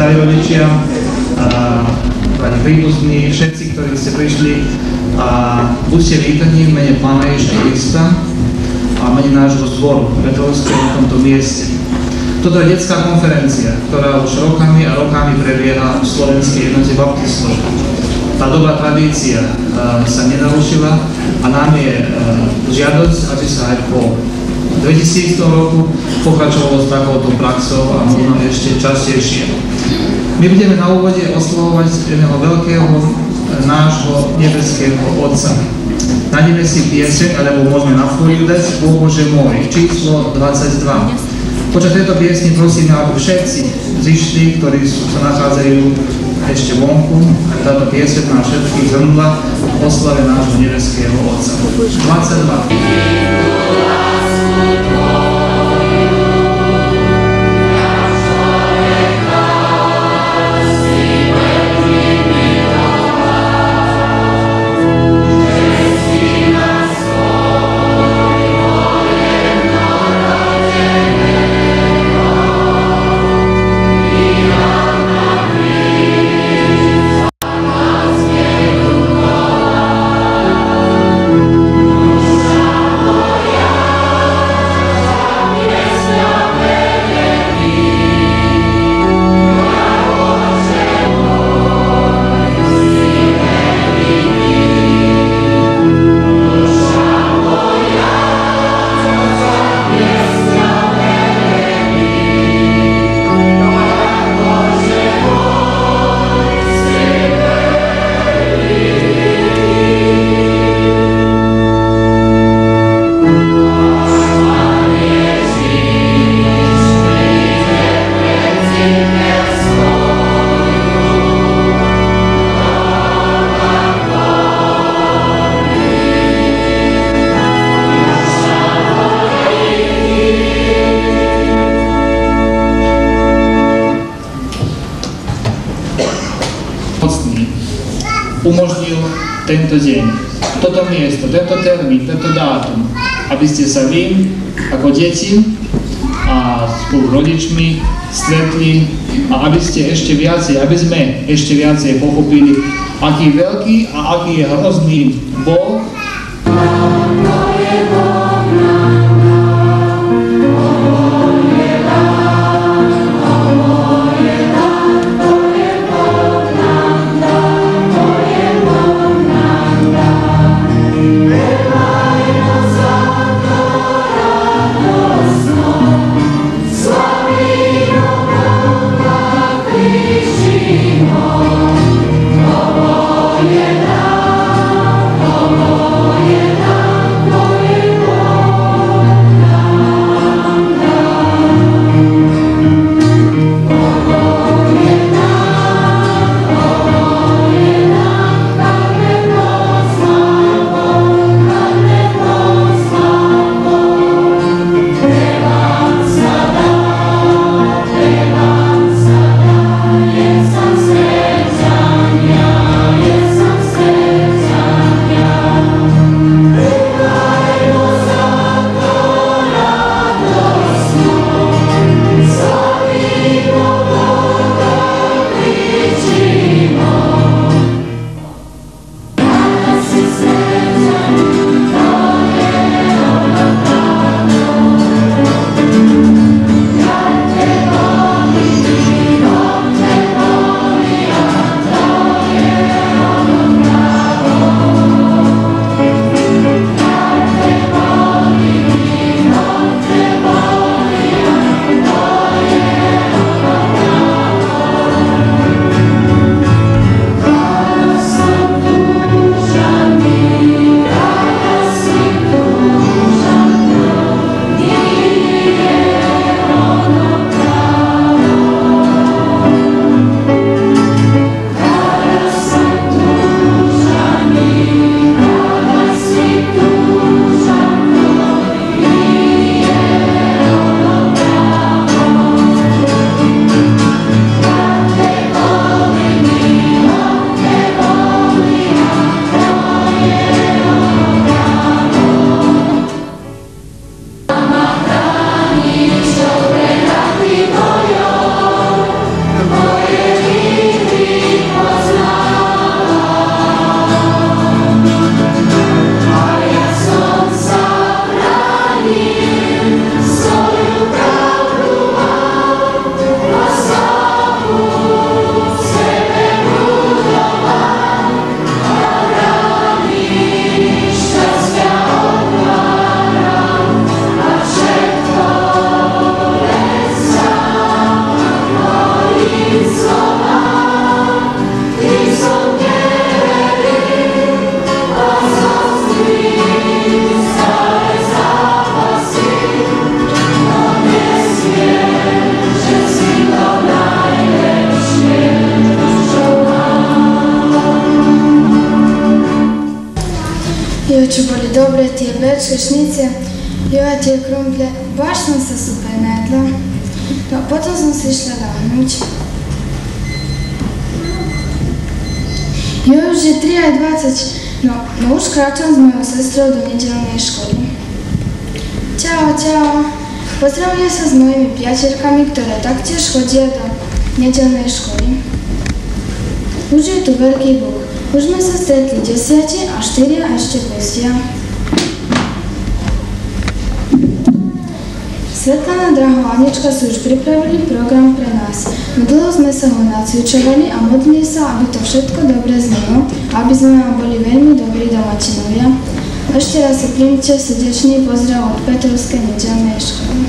starí rodičia, pani príbuzní, všetci, ktorí ste prišli, buďte vítaní v mene Pána Ježiša Krista a v mene nášho zboru Betlehemského na tomto mieste. Toto je detská konferencia, ktorá už rokami a rokami prebieha v Slovenskej jednote baptistov. Tá dobrá tradícia sa nenarušila a nám je žiadosť, aby sa aj po 2000 roku pokračovalo s takouto praxou a možno ešte častejšie. My budeme na úvode oslovovať jedného veľkého nášho nebeského Otca. Nájdeme si pieseň, alebo môžeme na chvíľu dať O Bože môj, číslo 22. Počas tejto piesni prosíme, aby všetci zišli, ktorí sa nachádzajú ešte vonku, aby táto pieseň nás všetkých zhrnula v oslave nášho nebeského Otca. 22. Umožnil tento deň, toto miesto, tento termín, tento dátum, aby ste sa vy, ako deti a spolu rodičmi stretli a aby ste ešte viacej, aby sme ešte viacej pochopili, aký veľký a aký je hrozný Boh. Čo boli dobre tie bečešnice, a tie krumple, baš som sa super najedla. No, potom som si išla lahnuť. Už je 3:20, no už kráčam s mojou sestrou do nedeľnej školy. Čau, čau. Pozdravujem sa s mojimi priateľkami, ktoré taktiež chodia do nedeľnej školy. Už je tu veľký Boh. Už sme sa stretli 10 a 4 a ešte gostia. Svetlana, Draho a Anička si už pripravili program pre nás. No dlho sme sa ho nacvičovali a modlili sa, aby to všetko dobre znelo, aby sme vám boli veľmi dobrí domačinovia. Ešte raz si príjmite srdečný pozdrav od Petrovskej nedeľnej školy.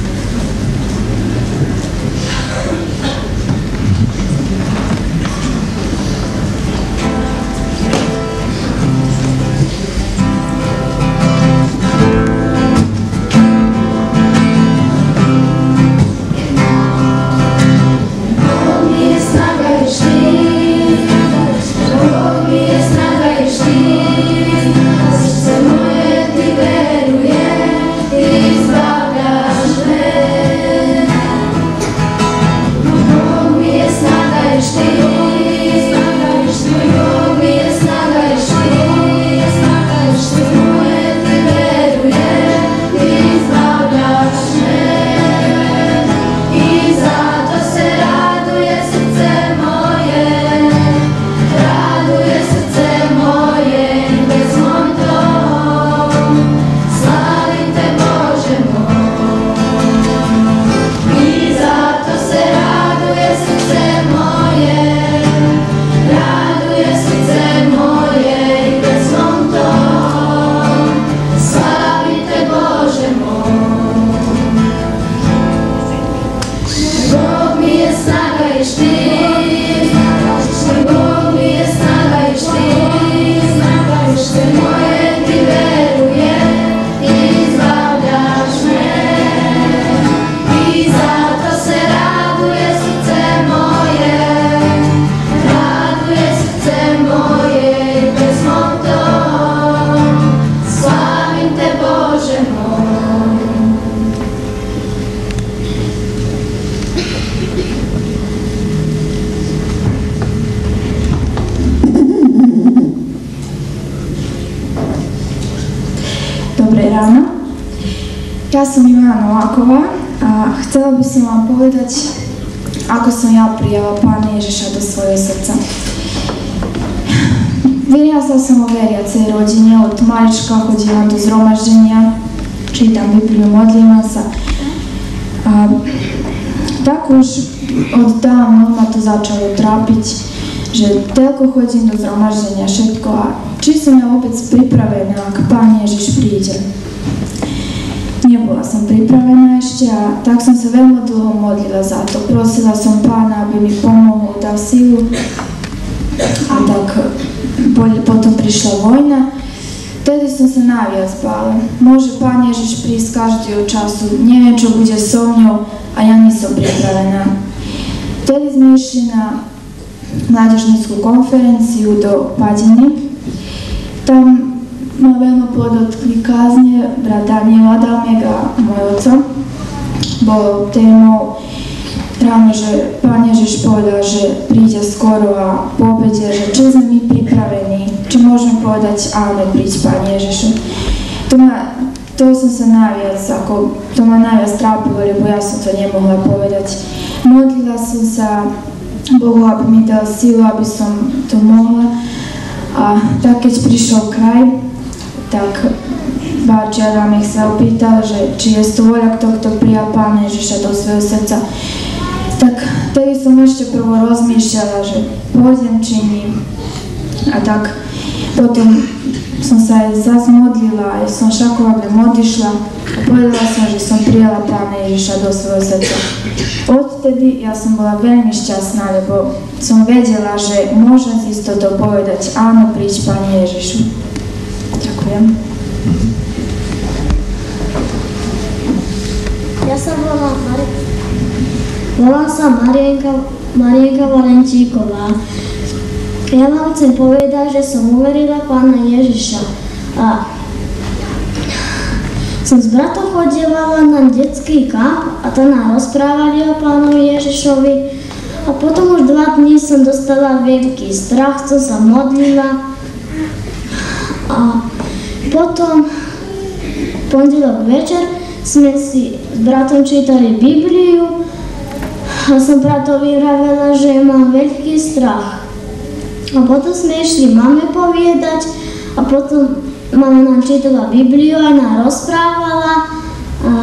Ja som Ivana Nováková a chcela by som vám povedať, ako som ja prijala Pána Ježiša do svojho srdca. Vyrásla som vo veriacej rodine, od malička chodila do zhromaždenia, čítam Bibliu, modlím sa. A tak už od dávno ma to začalo trápiť, že toľko chodím do zhromaždenia, všetko a či som ja vôbec pripravená, ak Pán Ježiš príde. Nebola som pripravená ešte a tak som sa veľmi dlho modlila za to. Prosila som Pána, aby mi pomohol, dal silu. A tak potom prišla vojna. Vtedy som sa najviac bála. Môže Pán Ježiš prísť každého času. Neviem, čo bude so mňou a ja nie som pripravená. Vtedy sme išli na mládežnickú konferenciu do Padiny. Tam ma veľmi podotkli kázne brat Daniel Adamek a môj oco. Bolo témou ráno, že Pán Ježiš povedal, že príde skoro a po obede, že či sme my pripravení, či môžeme povedať áno, príď Pán Ježišu. To som sa najviac, to ma najviac trápilo, lebo ja som to nemohla povedať. Modlila som sa Bohu, aby mi dal silu, aby som to mohla. A tak, keď prišiel kraj, tak Báči Adamek sa opýtal, že či je to voľa kto prijal Pána Ježiša do svojho srdca. Tak tedy som ešte prvo rozmýšľala, že pôjdem či nie. A tak potom som sa aj zase modlila, aj som šakovadlem odišla a povedala som, že som prijala Pána Ježiša do svojho srdca. Odtedy ja som bola veľmi šťastná, lebo som vedela, že môžem z istotou povedať áno, príď Pane Ježišu. Ďakujem. Ja sa volám sa Marienka Valentíková. Ja vám chcem povedať, že som uverila Pána Ježiša a A som s bratom chodievala na detský kamp a tam nám rozprávali o Pánovi Ježišovi. A potom už 2 dní som dostala veľký strach, som sa modlila. A potom pondelok večer sme si s bratom čítali Bibliu a som bratovi vravela, že mám veľký strach. A potom sme išli mame povedať a potom mama nám čítala Bibliu a nám rozprávala a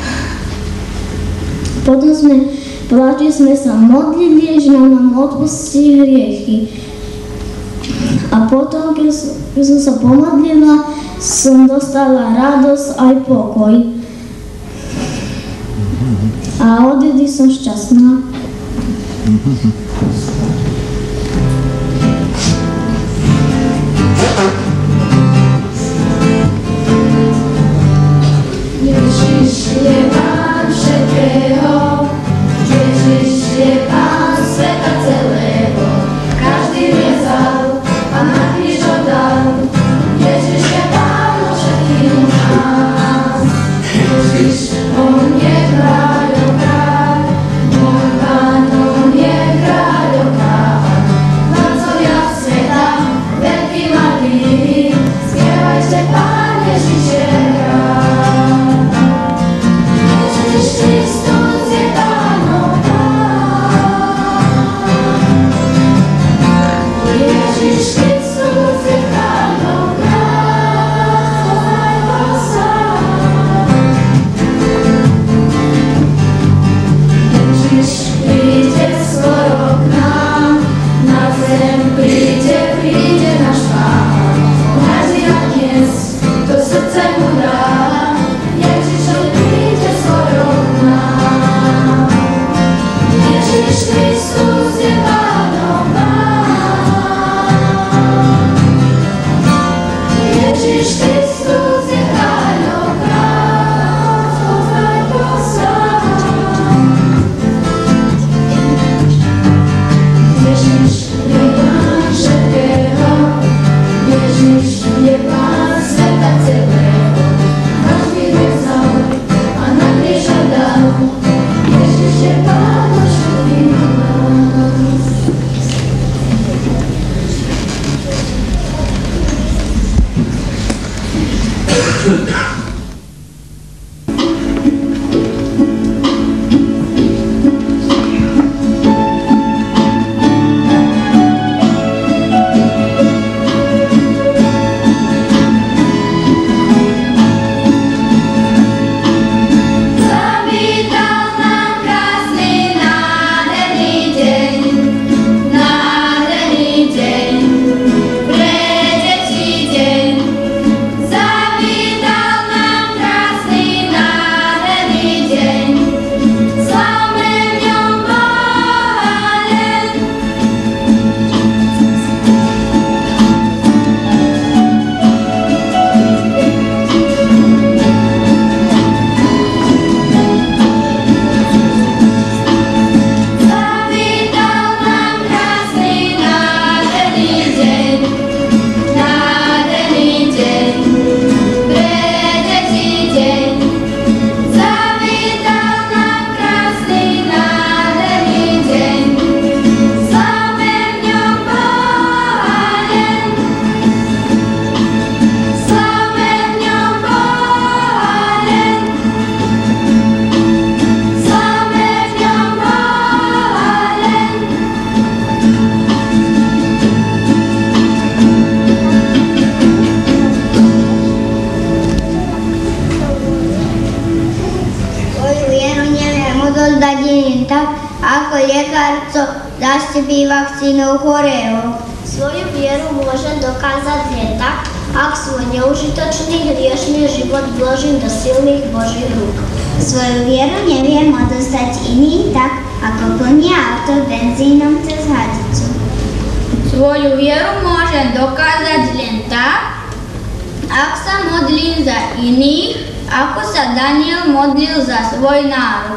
potom sme sa modlili, že nám odpustí hriechy. A potom, keď som sa pomodlila, som dostala radosť aj pokoj. A odtedy som šťastná. Ježiš je Pán všetkého, Ježiš je Pán sveta celého. Každý rezal a na kríž oddal. Ježiš je Pán všetkých nás. Ježiš, on je kráľov kráľ, môj Pán, on je kráľov kráľ. Vládcovia sveta, veľký malý, spievajte Pán Ježiš je kráľ. Ježiš Kristus je Pánov Pán. Ježiš Kristus je Pánov kráľ. Ježiš príde skoro k nám, na zem príde náš Pán. Každý a dnes to srdce mu dá. Ježiš príde skoro k nám. Ježiš Kristus je Pánov Pán. Ježiš Kristus je kráľov kráľ, spoznaj to sám. Ježiš je Pán všetkého, Ježiš je Pán sveta celého. Každý rezal a na kríž dal. Ježiš je Pán všetkých nás. Zavítal nám krásny nádherný deň, pre deti deň. Zavítal nám krásny nádherný deň, slavme v ňom Boha len. Zavítal nám krásny nádherný deň, pre deti deň. Zavítal nám krásny nádherný deň, slavme v ňom Boha len. Slavme v ňom Boha len. Slavme v ňom Boha len. Svoju vieru neviem odozdať iným tak, ako lekárco zaštepí vakcínou chorého. Svoju vieru môžem dokázať len tak, ak svoj neužitočný hriešný život vložím do silných Božích rúk. Svoju vieru neviem odozdať iným tak, ako plnia auto benzínom cez hadicu. Svoju vieru môžem dokázať len tak, ak sa modlím za iných, ako sa Daniel modlil za svoj národ.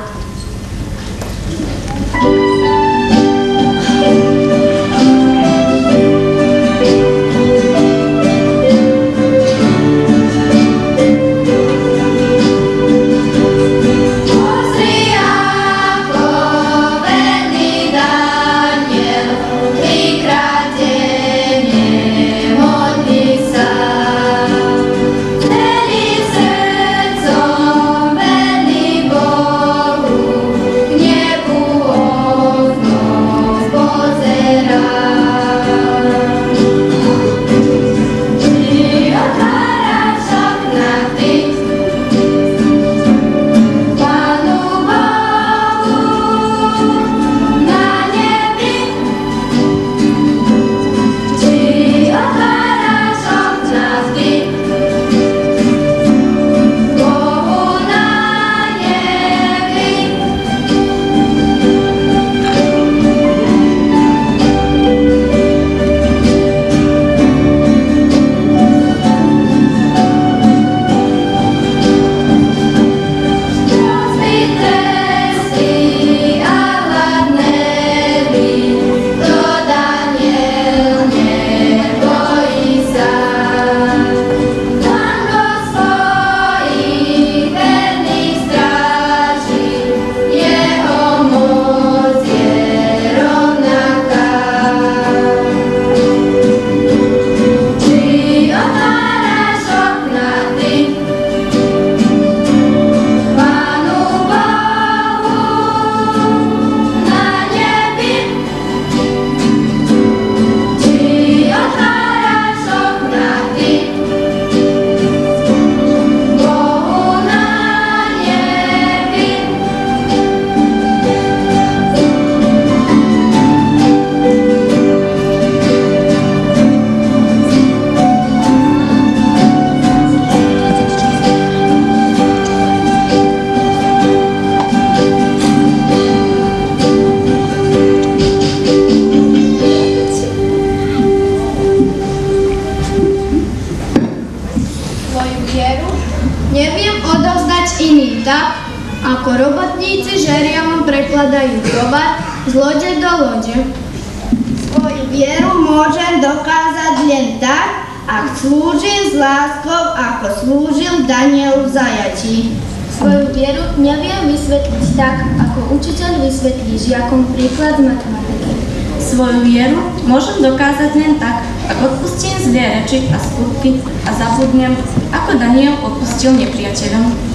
neviem odovzdať iným tak, ako robotníci žeriavom prekladajú tovar z lode do lode. Svoju vieru môžem dokázať len tak, ak slúžim s láskou, ako slúžil Daniel v zajatí. Svoju vieru neviem vysvetliť tak, ako učiteľ vysvetlí žiakom príklad z matematiky. Svoju vieru môžem dokázať len tak, ak odpustím zlé reči a skutky a zabudnem, ako Daniel odpustil nepriateľom.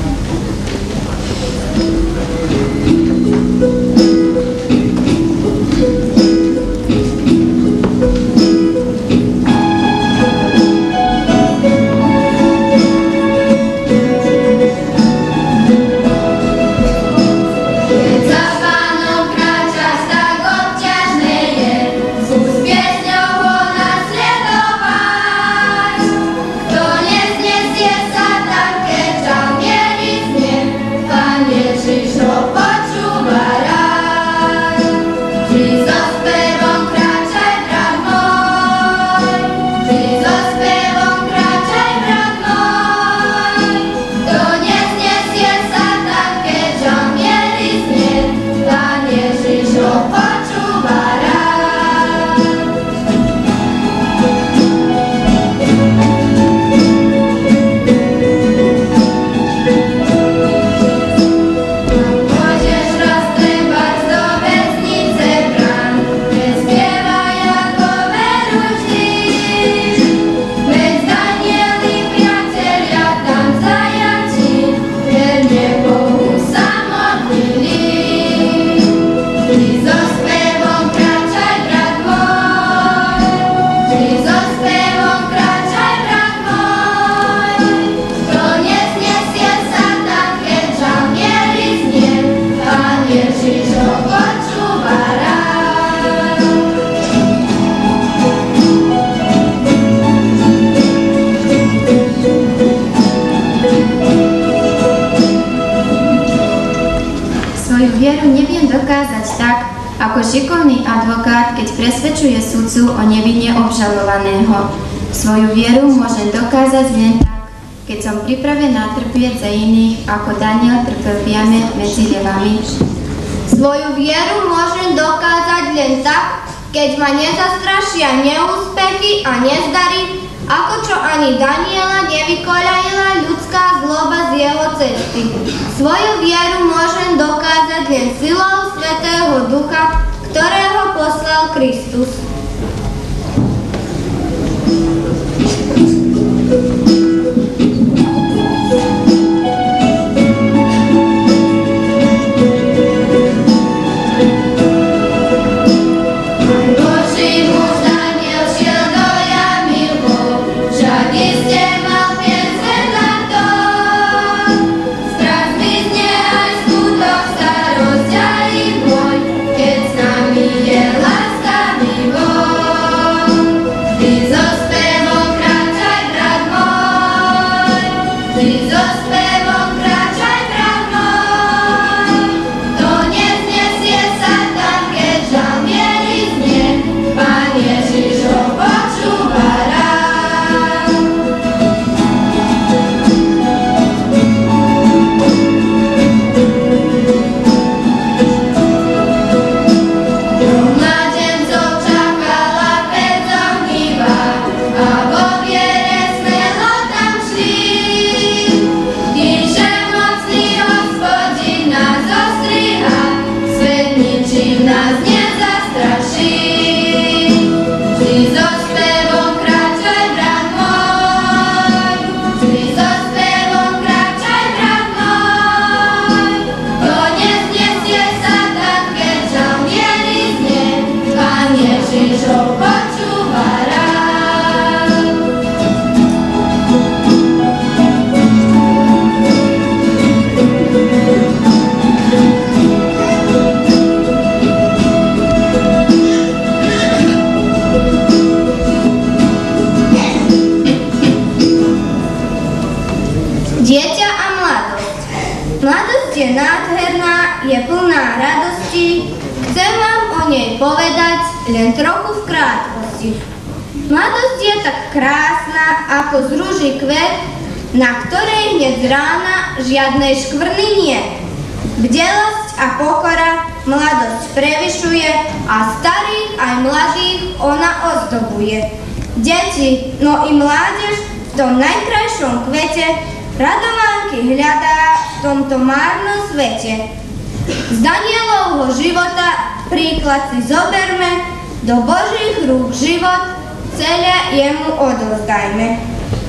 Šikovný advokát, keď presvedčuje sudcu o nevine obžalovaného. Svoju vieru môžem dokázať len tak, keď som pripravená trpieť za iných, ako Daniel trpel v jame medzi levami. Svoju vieru môžem dokázať len tak, keď ma nezastrašia neúspechy a nezdary, ako čo ani Daniela nevykoľajila ľudská zloba z jeho cesty. Svoju vieru môžem dokázať len silou Svätého Ducha, ktorého poslal Kristus. Mladosť je nádherná, je plná radosti, chcem vám o nej povedať len trochu v krátkosti. Mladosť je tak krásna, ako z ruží kvet, na ktorej hneď z rána žiadnej škvrny nie. Bdelosť a pokora mladosť prevyšuje a starých aj mladých ona ozdobuje. Deti, no i mládež v tom najkrajšom kvete radovánky hľadá v tomto márnom svete. Z Danielovho života príklad si zoberme, do Božích rúk život celé jemu odovzdajme.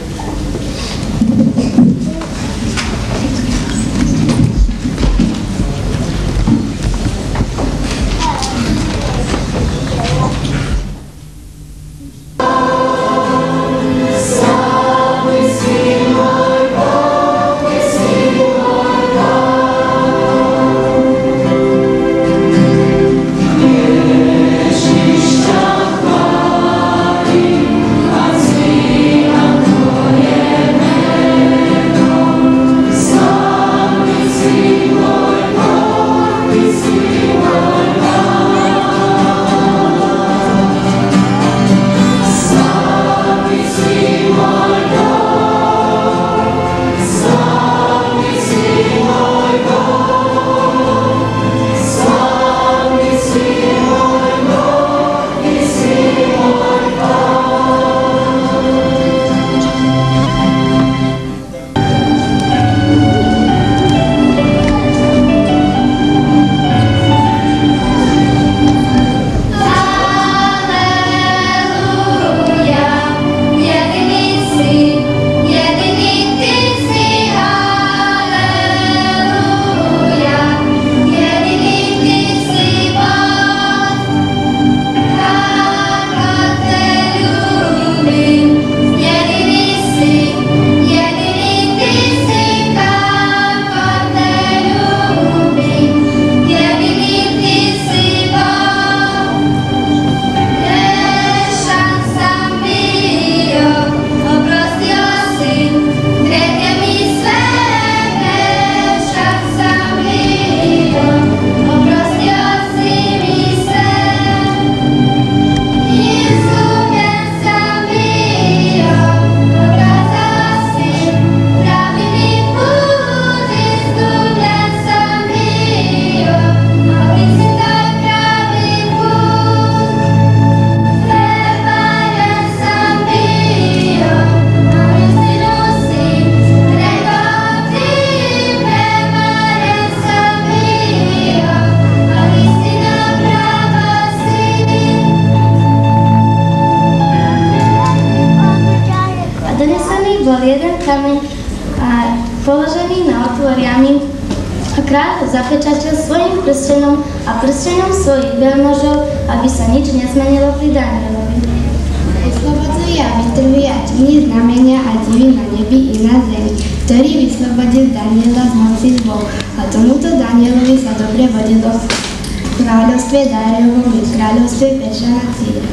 položený na otvor jamy a kráľ ho zapečatil svojim prstenom a prstenom svojich veľmožov, aby sa nič nezmenilo pri Danielovi. Vyslobodzuje a vytrhuje a činí znamenia a divy na nebi i na zemi, ktorý vyslobodil Daniela z moci zlov. A tomuto Danielovi sa dobre vodilo v kráľovstve Darejovom i v kráľovstve Peršana Círa.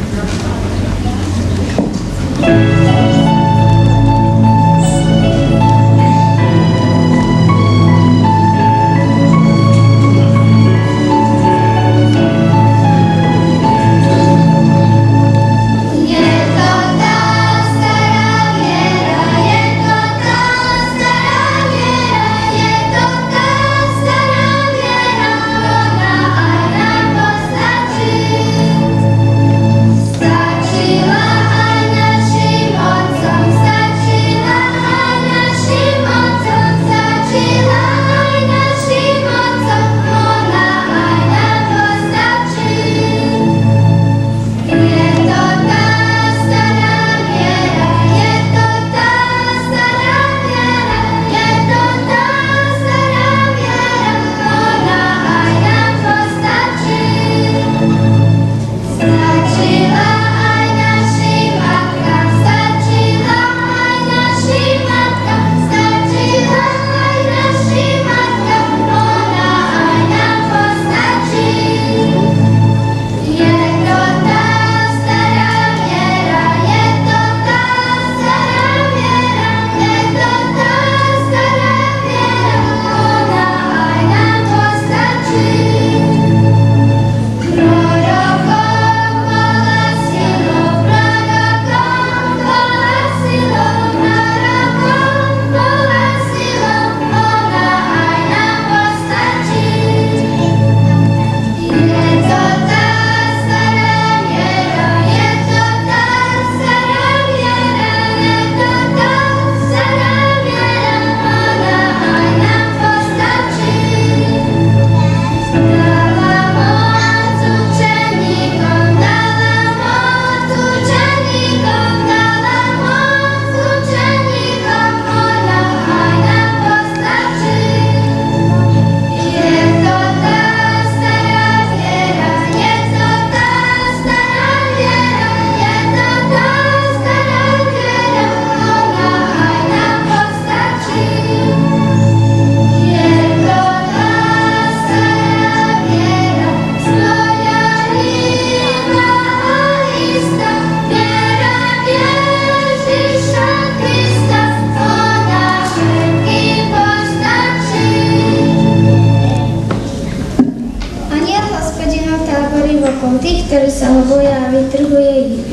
Stačila aj našim ktorí sa ho boja a vytrhuje ich.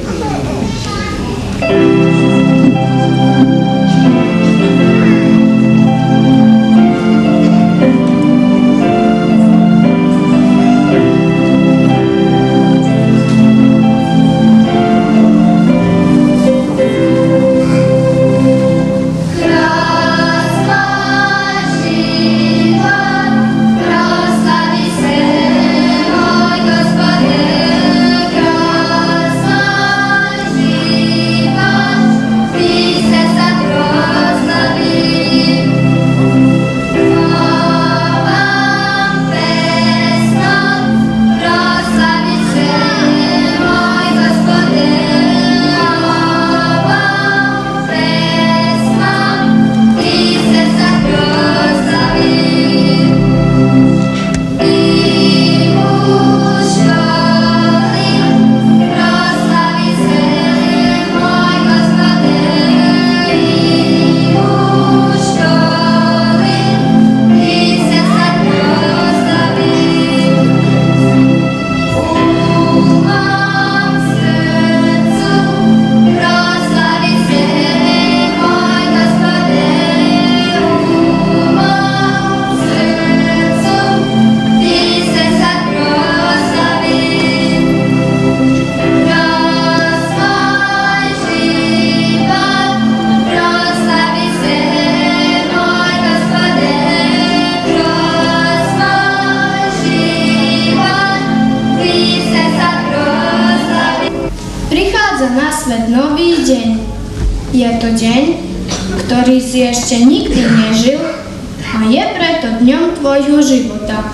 Je to deň, ktorý si ešte nikdy nežil a je preto dňom tvojho života.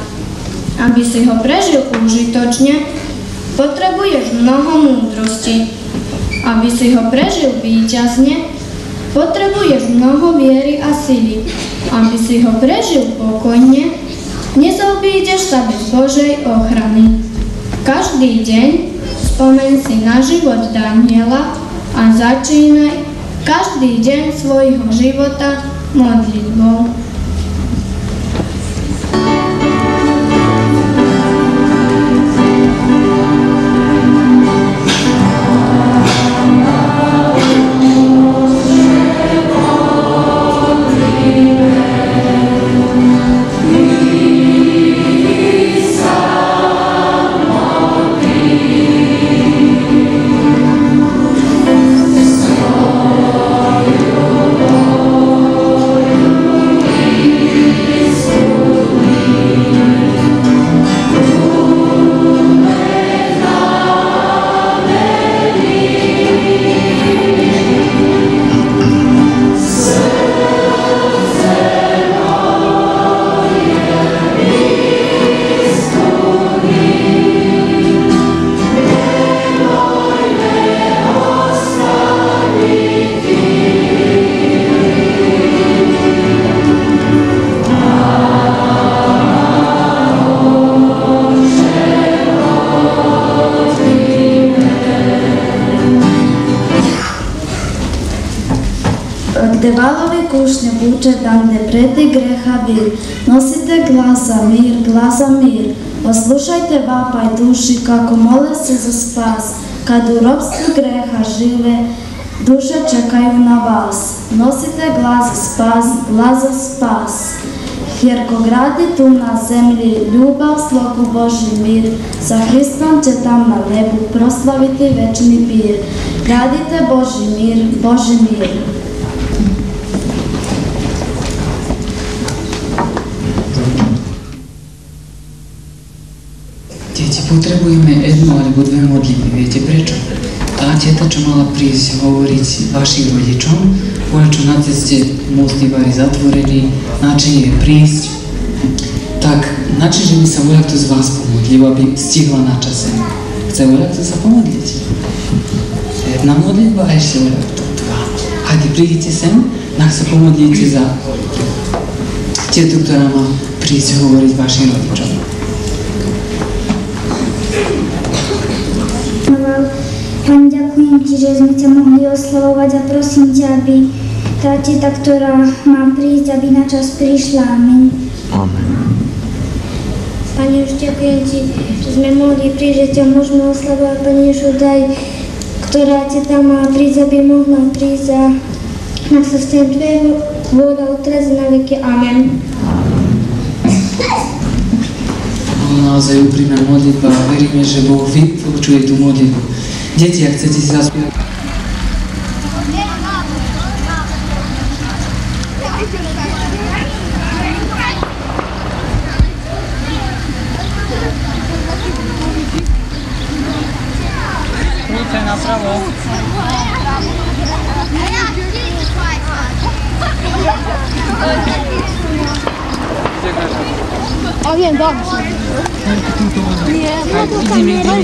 Aby si ho prežil užitočne, potrebuješ mnoho múdrosti. Aby si ho prežil víťazne, potrebuješ mnoho viery a sily. Aby si ho prežil pokojne, nezobídeš sa bez Božej ochrany. Každý deň spomeň si na život Daniela a začínaj každý deň svojho života modlitbou. Gde valovi kušnje buče, tam gde preti greha vir, nosite glasa mir, poslušajte vapaj duši kako mole se za spas, kad u ropstvu greha žive, duše čekaju na vas. Nosite glas za spas, jer ko gradi tu na zemlji ljubav, slogu Božji mir, sa Hristom će tam na nebu proslaviti večni pir. Gradite Božji mir. Deti, potrebujeme jednu alebo dve modlitby. Viete prečo? Tá teta, čo mala prísť hovoriť vašim rodičom, povedala, čo na ceste mostní bari zatvorení, način je prísť, tak način, že by sa voľakto z vás pomodlil, aby stihla na čase. Chce voľakto sa pomodliť? Jedna modlitba a ešte voľakto dva. Hajde, prídite sem, nech sa pomodlíte za tetu, ktorá má prísť hovoriť vašim rodičom. Pani, ďakujem Ti, že sme ťa mohli oslavovať a prosím ťa, aby tá teta, ktorá má prísť, aby na čas prišla. Amen. Amen. Pane, už ďakujem Ti, že sme mohli prísť, že ťa môžeme oslavovať, Pane Ježišu, daj, ktorá Ti tam má prísť, aby mohla prísť a nech sa stane Tvoje vôľa teraz na veky. Amen. Bolo naozaj úprimná modlitba a veríme, že Boh vypočuje tú modlitbu. Deti, ak chcete si zaspievať. Napravo. A nie, dobrze. Nie, no to kamera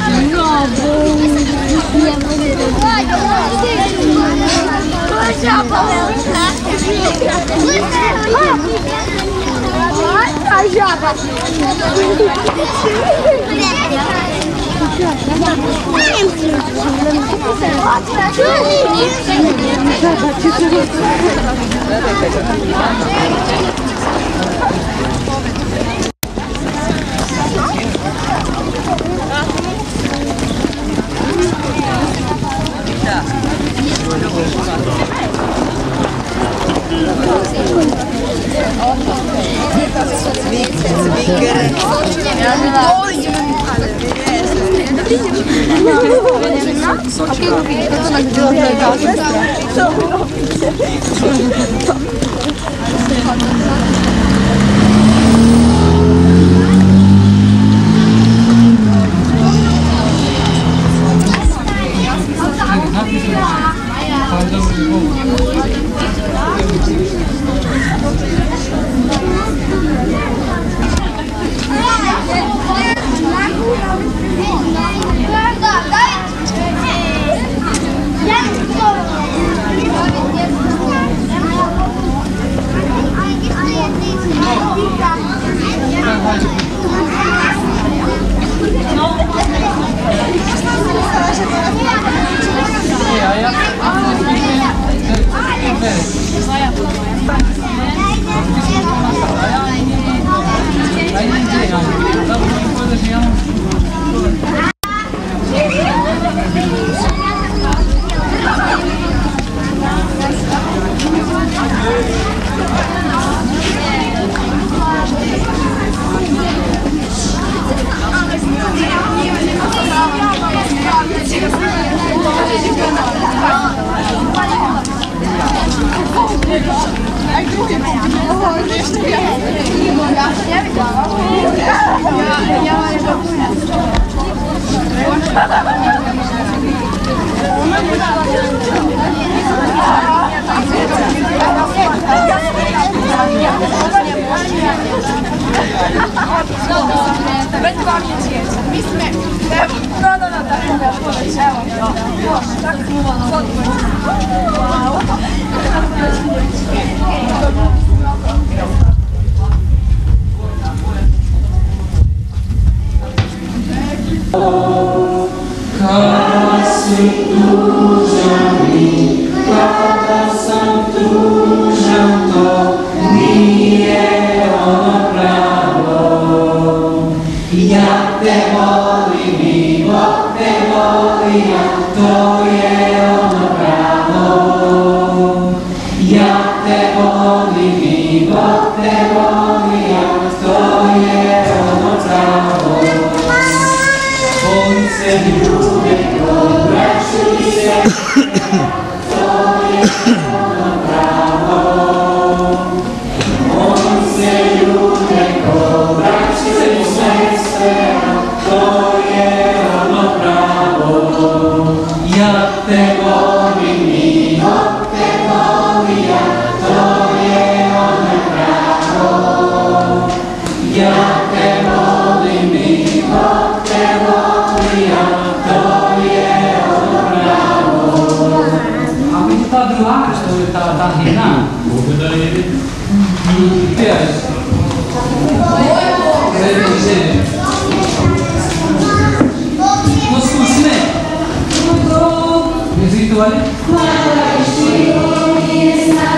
a żaba.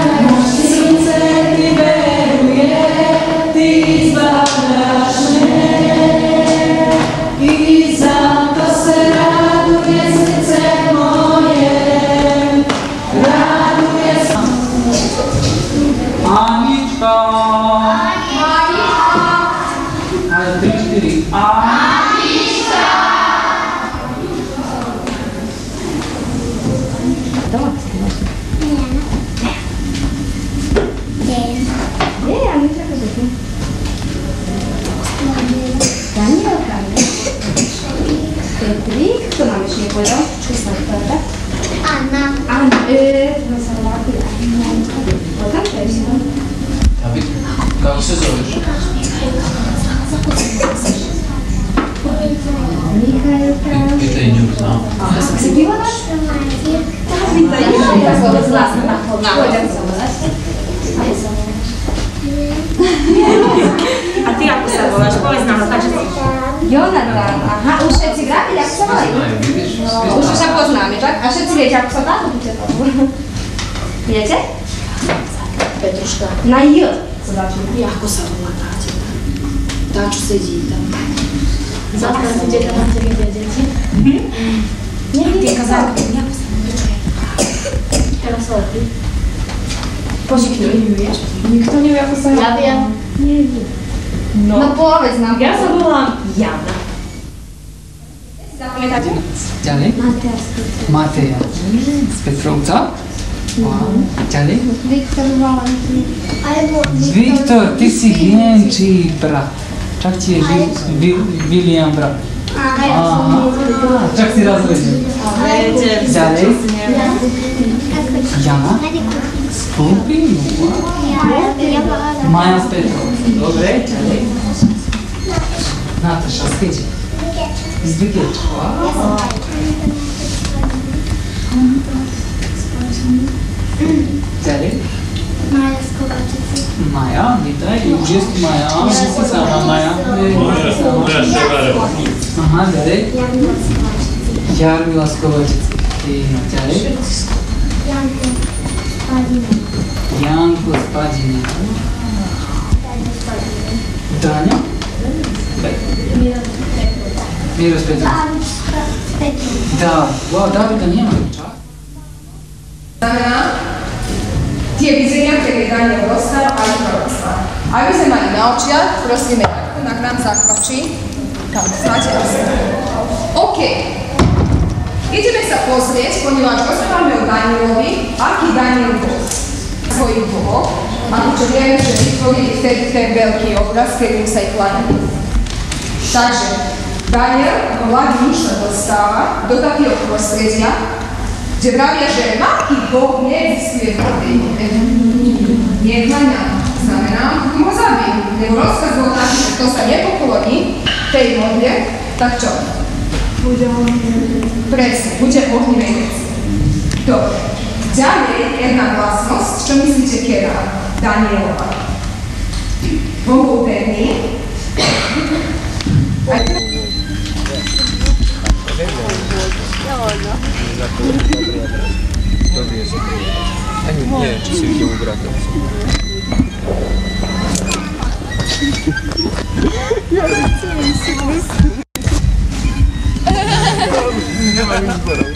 Ty zbawiasz mnie. Kako se zoveš? Pitaj nju, znam. Se ti volaš? Pitaj nju. A ti ako se volaš, poveznamo, tako će ti? Jonatan, aha, u Šeci gradi, ako se voli? U Šeša poznam je, tak? A Šeci vijeće, ako sam tako ti će to? Vijeće? Petruška. Na J. Jako se vola taće. Taču se džitam. Zato se djeta nam se vidi djeci. Ti je kazala, jako se Kada se opri. požiknuj. Nikto nie wie, ako sa ja wiem. Nie wiem. No povedz nám. Ja sa volám Jana. Zapamätáte? Ďalej? Mateja. Z Petrovca? Ďalej? Viktor Valentín. Viktor, ty si Vienčí brat. Čak ti je William brat. Aha, čak si različný. Ďalej? Jana? Z Pulpínu? Maja z Petrovca. Dobre, ďalej? Nataša, z Keďa? Z Vykečka. Ďalej? Maja z Kovačice. Maja, vítaj, už je tu Maja, si sama Maja. Aha, ďalej? Jarmila z Kovačice. No, ďalej? Janko z Padine. Dáňa? Miro z Petrovca. Da, Davida nema čak. Znamená, tie vidzenia, ktoré Daniel dostal, aj proroctva. Aby sme mali na očiach, prosíme, ako na nám zakvačí. Tam, máte asi. OK. Ideme sa pozrieť, ponieważ rozprávame o Danielovi, aký Daniel bol svojich bohov, ako čo vieme, že vytvorili vtedy ten veľký obraz, ktorým sa ich kláňali. Takže Daniel, mladý muž sa dostáva do takého prostredia, kde vravia, že aký boh neexistuje v tej nekláňa. Znamená, mu ho zabijú. Lebo rozkaz bol taký, že kto sa nepokloní tej modle, tak čo? Presne, bude ohnivej veci. Dobre. Ďalej jedna vlastnosť, čo myslíte, kera Danielova? On bol verný. Nie, czy się nie ubrata. Nie ma nic porał.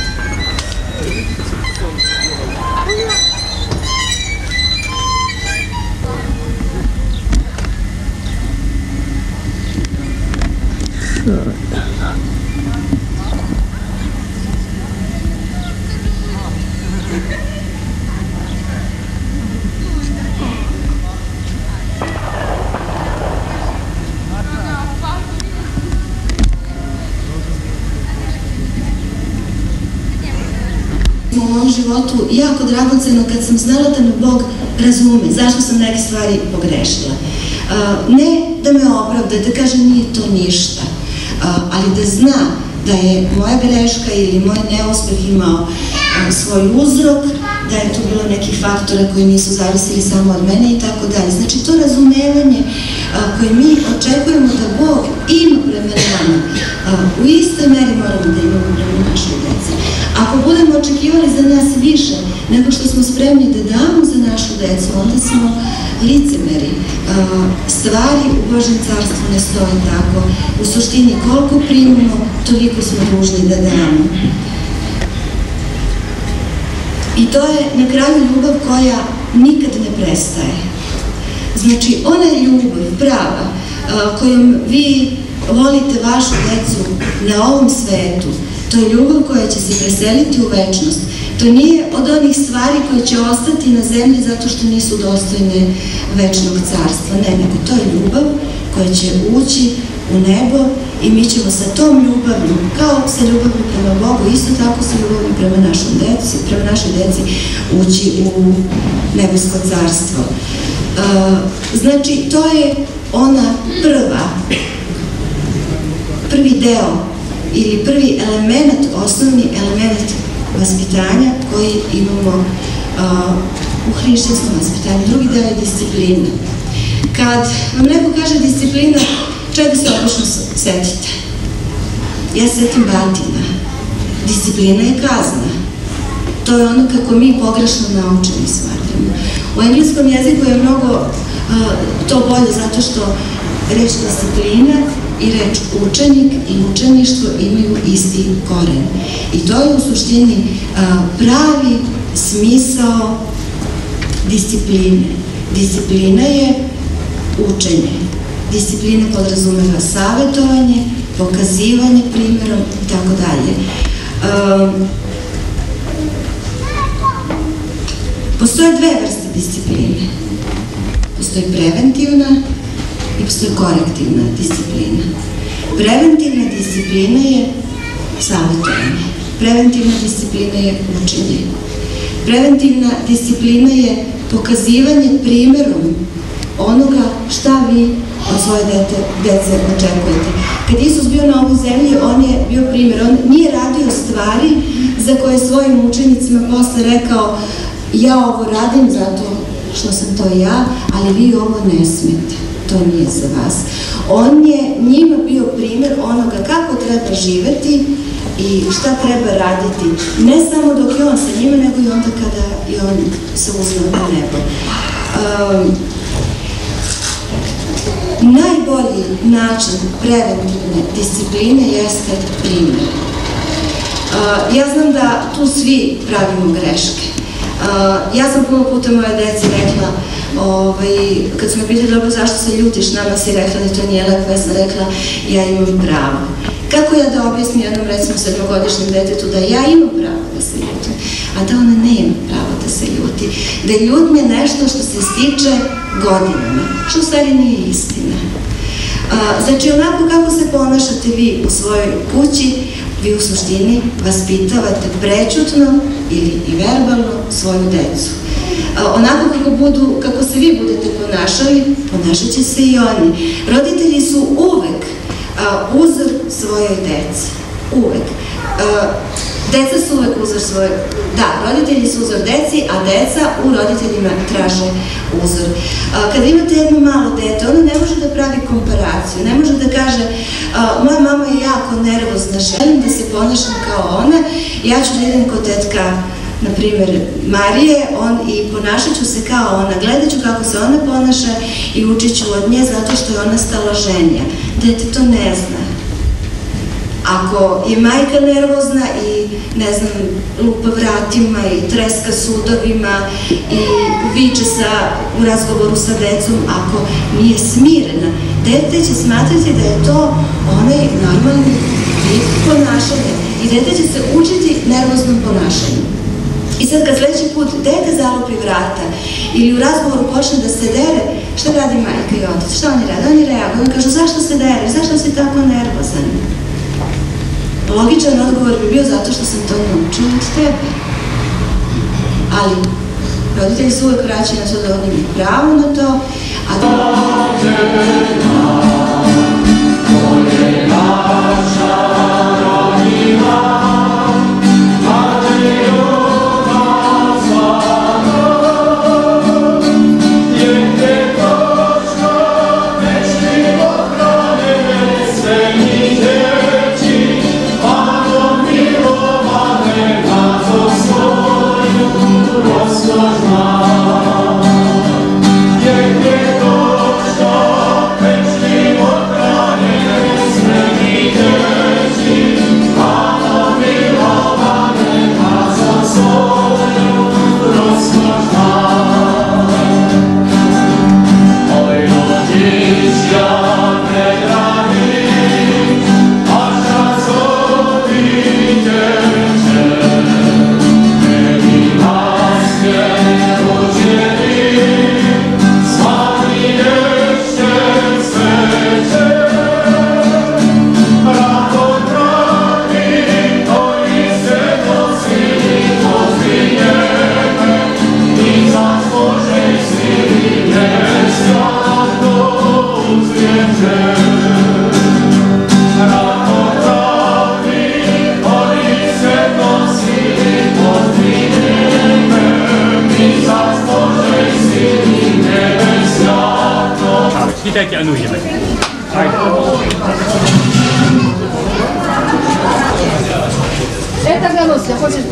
U mom životu jako dragoceno kad sam znala da me Bog razume, zašto sam neke stvari pogrešila. Ne da me opravda, da kaže nije to ništa, ali da zna da je moja greška ili moj neuspeh imao svoj uzrok, da je tu bilo nekih faktora koji nisu zavisili samo od mene i tako dalje. Znači to razumevanje koje mi očekujemo da Bog ima prema nama, u istoj meri moramo da imamo prema našoj deci. Ako budemo očekivali za nas više nego što smo spremni da damo za našu decu, onda smo licemeri. Stvari u Božjem carstvu ne stoje tako. U suštini koliko primimo, toliko smo dužni da damo. I to je na kraju ljubav koja nikad ne prestaje. Znači, ona je ljubav prava kojom vi volite vašu decu na ovom svetu. To je ljubav koja će se preseliti u večnost. To nije od onih stvari koje će ostati na zemlji zato što nisu dostojne večnog carstva. Ne, nego to je ljubav koja će ući u nebo i mi ćemo sa tom ljubavlju, kao sa ljubavlju prema Bogu, isto tako sa ljubavlju prema našoj deci, ući u nebesko carstvo. Znači, to je ona prvi deo ili prvi element, osnovni element vaspitanja koji imamo u hrišćanskom vaspitanju. Drugi deo je disciplina. Kad vam neko kaže disciplina, čega se obično setite? Ja se setim batina. Disciplina je kazna. To je ono kako mi pogrešno naučeni smatramo. U engleskom jeziku je mnogo to bolje zato što reč disciplina i reč učenik i učeništvo imaju isti koren. I to je u suštini pravi smisao discipline. Disciplina je učenje. Disciplina podrazumeva savjetovanje, pokazivanje primjerom i tako dalje. Postoje dve vrste discipline. Postoji preventivna i postoji korektivna disciplina. Preventivna disciplina je savjetovanje. Preventivna disciplina je učenje. Preventivna disciplina je pokazivanje primjerom onoga šta vi od svoje dece očekujete. Kad Isus bio na ovoj zemlji, on je bio primjer. On nije radio stvari za koje svojim učenicima posle rekao ja ovo radim zato što sam to ja, ali vi ovo ne smete. To nije za vas. On je njima bio primjer onoga kako treba živeti i šta treba raditi. Ne samo dok je on sa njima, nego i onda kada je on se uzeo na nebo. Najbolji način preventivne discipline jeste primjer. Ja znam da tu svi pravimo greške. Ja sam puno puta moje deci rekla, kad su me pitali dobro zašto se ljutiš, nama si rekla da to nije lepo, ja sam rekla ja imam pravo. Kako ja da objasnim jednom recimo 7-godišnjem detetu da ja imam pravo da se ljutim, a da ona nema pravo da se ljuti, da je ljutnja nešto što se stiče godinama, što u stvari nije istina. Znači onako kako se ponašate vi u svojoj kući, vi u suštini vaspitavate prećutno ili i verbalno svoju decu. Onako kako se vi budete ponašali, ponašat će se i oni. Roditelji su uvek uzor svojoj deci. Uvek. Deca su uvek uzor svoje... Da, roditelji su uzor deci, a deca u roditeljima traže uzor. Kada imate jedno malo dete, ono ne može da pravi komparaciju, ne može da kaže moja mama je jako nervozna, želim da se ponašam kao ona, ja ću da idem kod tetka, na primjer, Marije, i ponašat ću se kao ona, gledat ću kako se ona ponaša i učit ću od nje zato što je ona staloženija. Dete to ne zna. Ako je majka nervozna i, ne znam, lupa vratima i treska sudovima i viče u razgovoru sa decom, ako nije smirena, dete će smatrati da je to onaj normalni vid ponašanja i dete će se učiti nervoznom ponašanju. I sad kad sledeći put dete zalupi vrata ili u razgovoru počne da se dere, šta radi majka i otac? Šta oni rade? Oni reaguju, oni kažu zašto se dereš, zašto si tako nervozan? Logičan odgovor bi bio zato što sam to naučila od tebe. Ali roditelji su uvek vraćaju na to da oni imaju pravo na to, a da... Yeah. Witajcie, anujemy. Это Гануся, хочешь?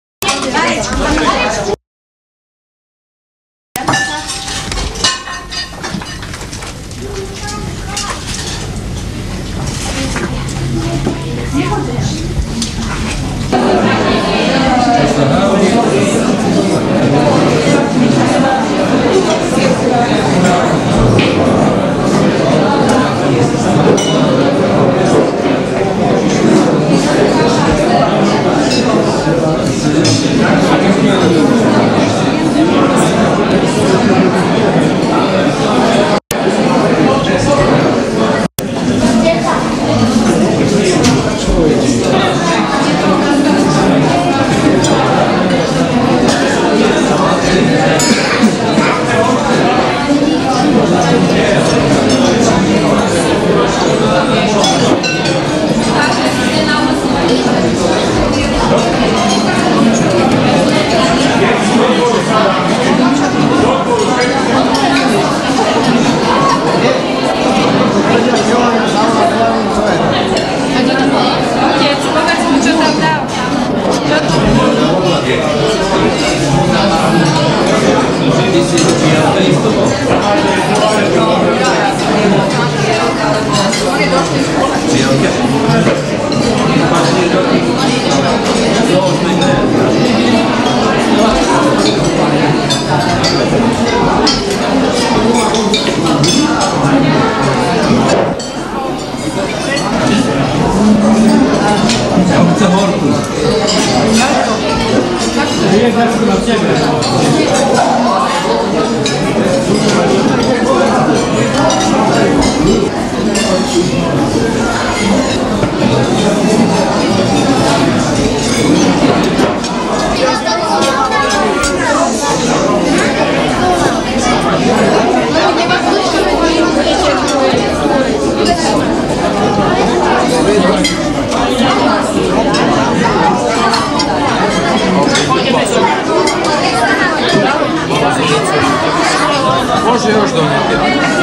Može još donijeti.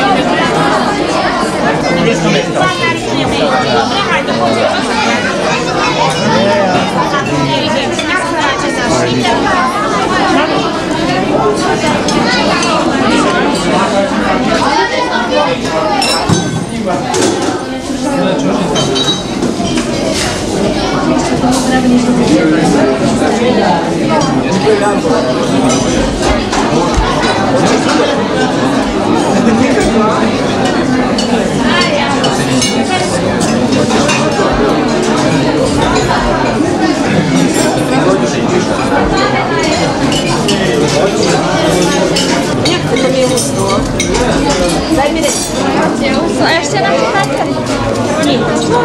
Daj mi reći. A još će nam pitati? Nije.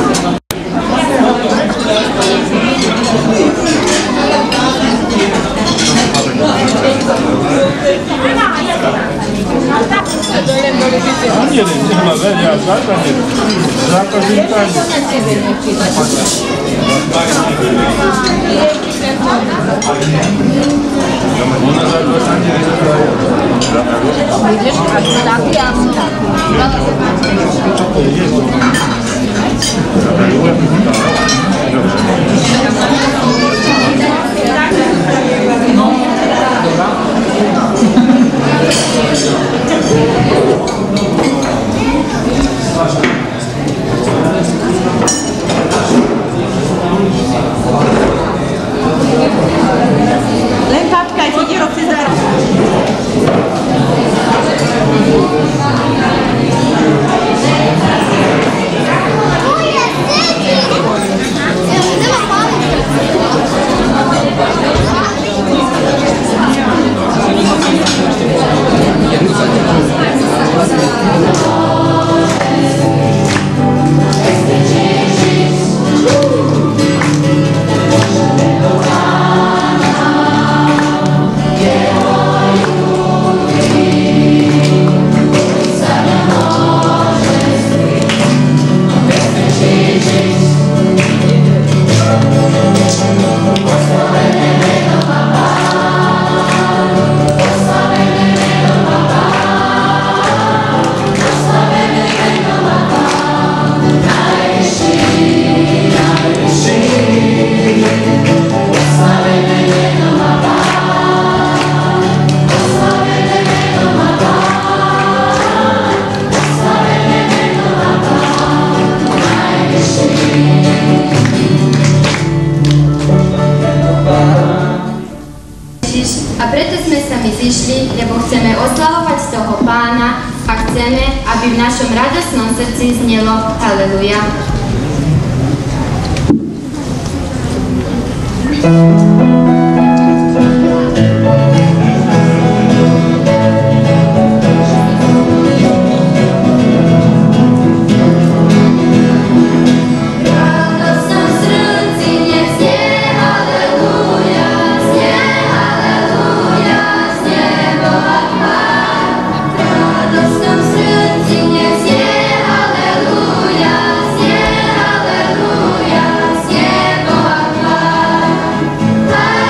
Vidiš, a su tako jasno. Len počkaj, chodí rok si zaraz. oslavovať toho Pána a chceme, aby v našom radosnom srdci znelo Haleluja. Hallelujah,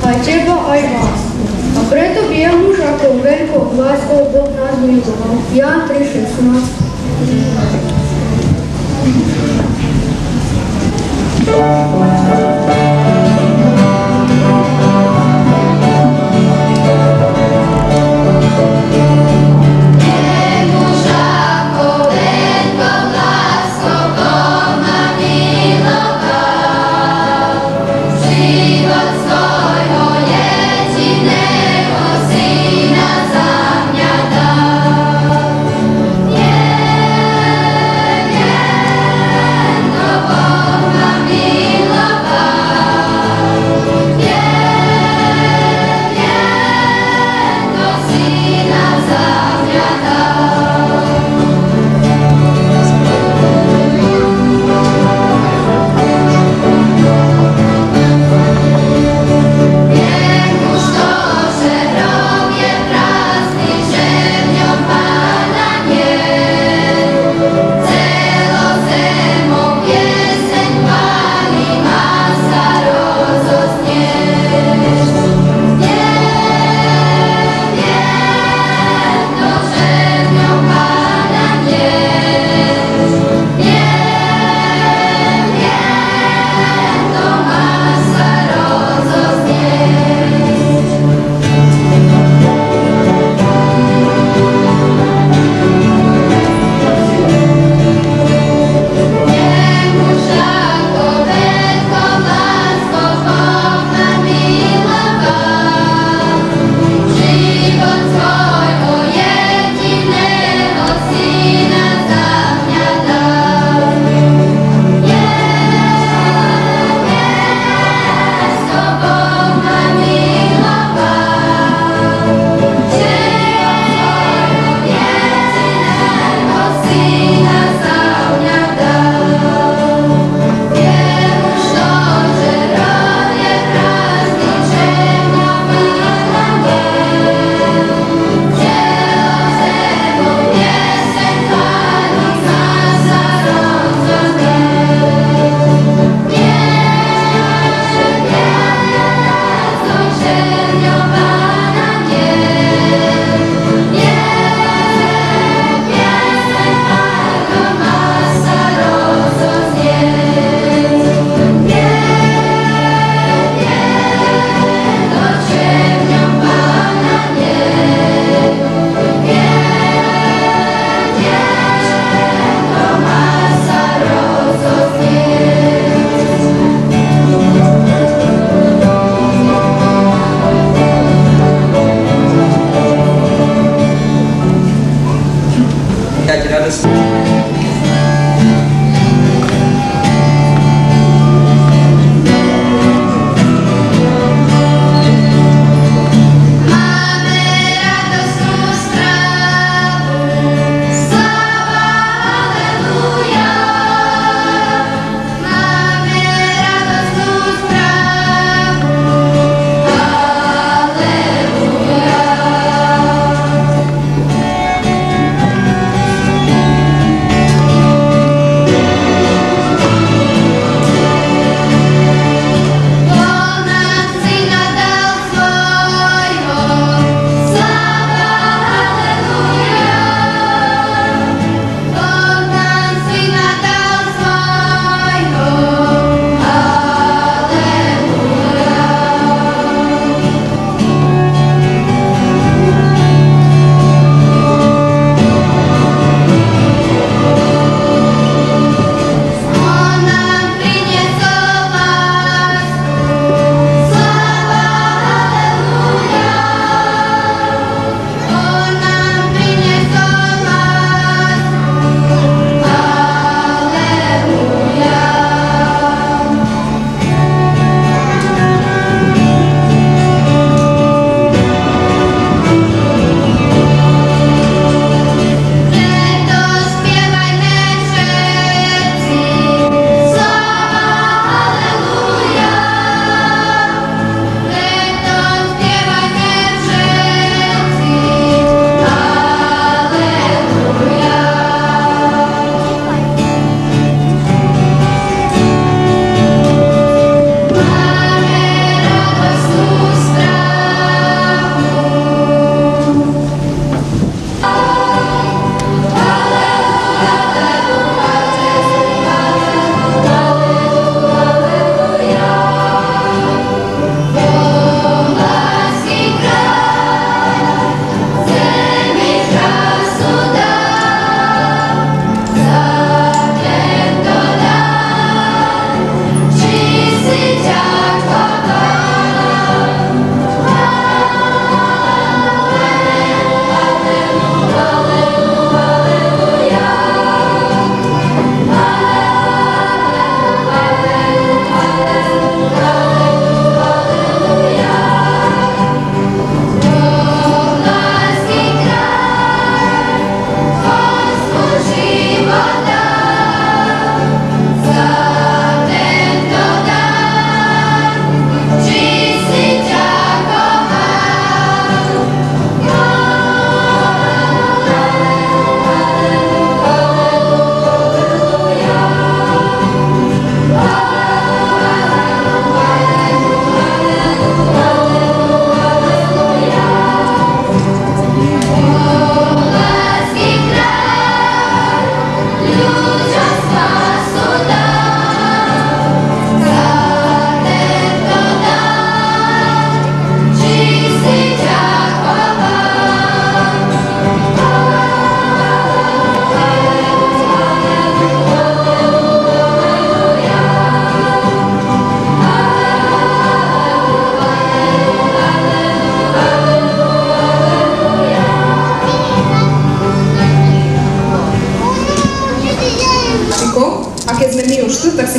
aj teba, aj vás. A preto vie muž, ako veľkou láskou Boh nás miloval. Ján 3:16. Love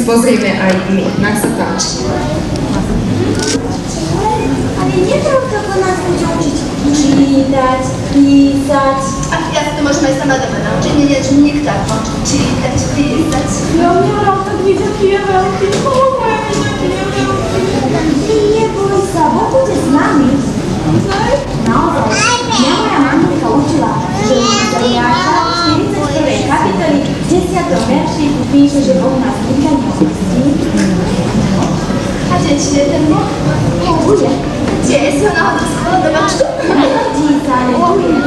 pozrieme aj my. Nech sa páči. Ale netreba po nás bude učiť čítať, písať. A ja sa to môžem aj sama doma naučiť, nie nikto tak môže čítať, písať. Ja nemám tak vidieť, aký je veľký. Moja vidieť, aký je veľký. Neboj sa, Boh bude s nami. Naozaj, mňa moja maminka učila, že Izaiáša v 41. kapitoli 10. veršiku píše, že Boh nás nikdy neopustí. A či je ten Boh? Bude. Kde je sa náhodou skolo do vačku? Dí sa, ale tu je.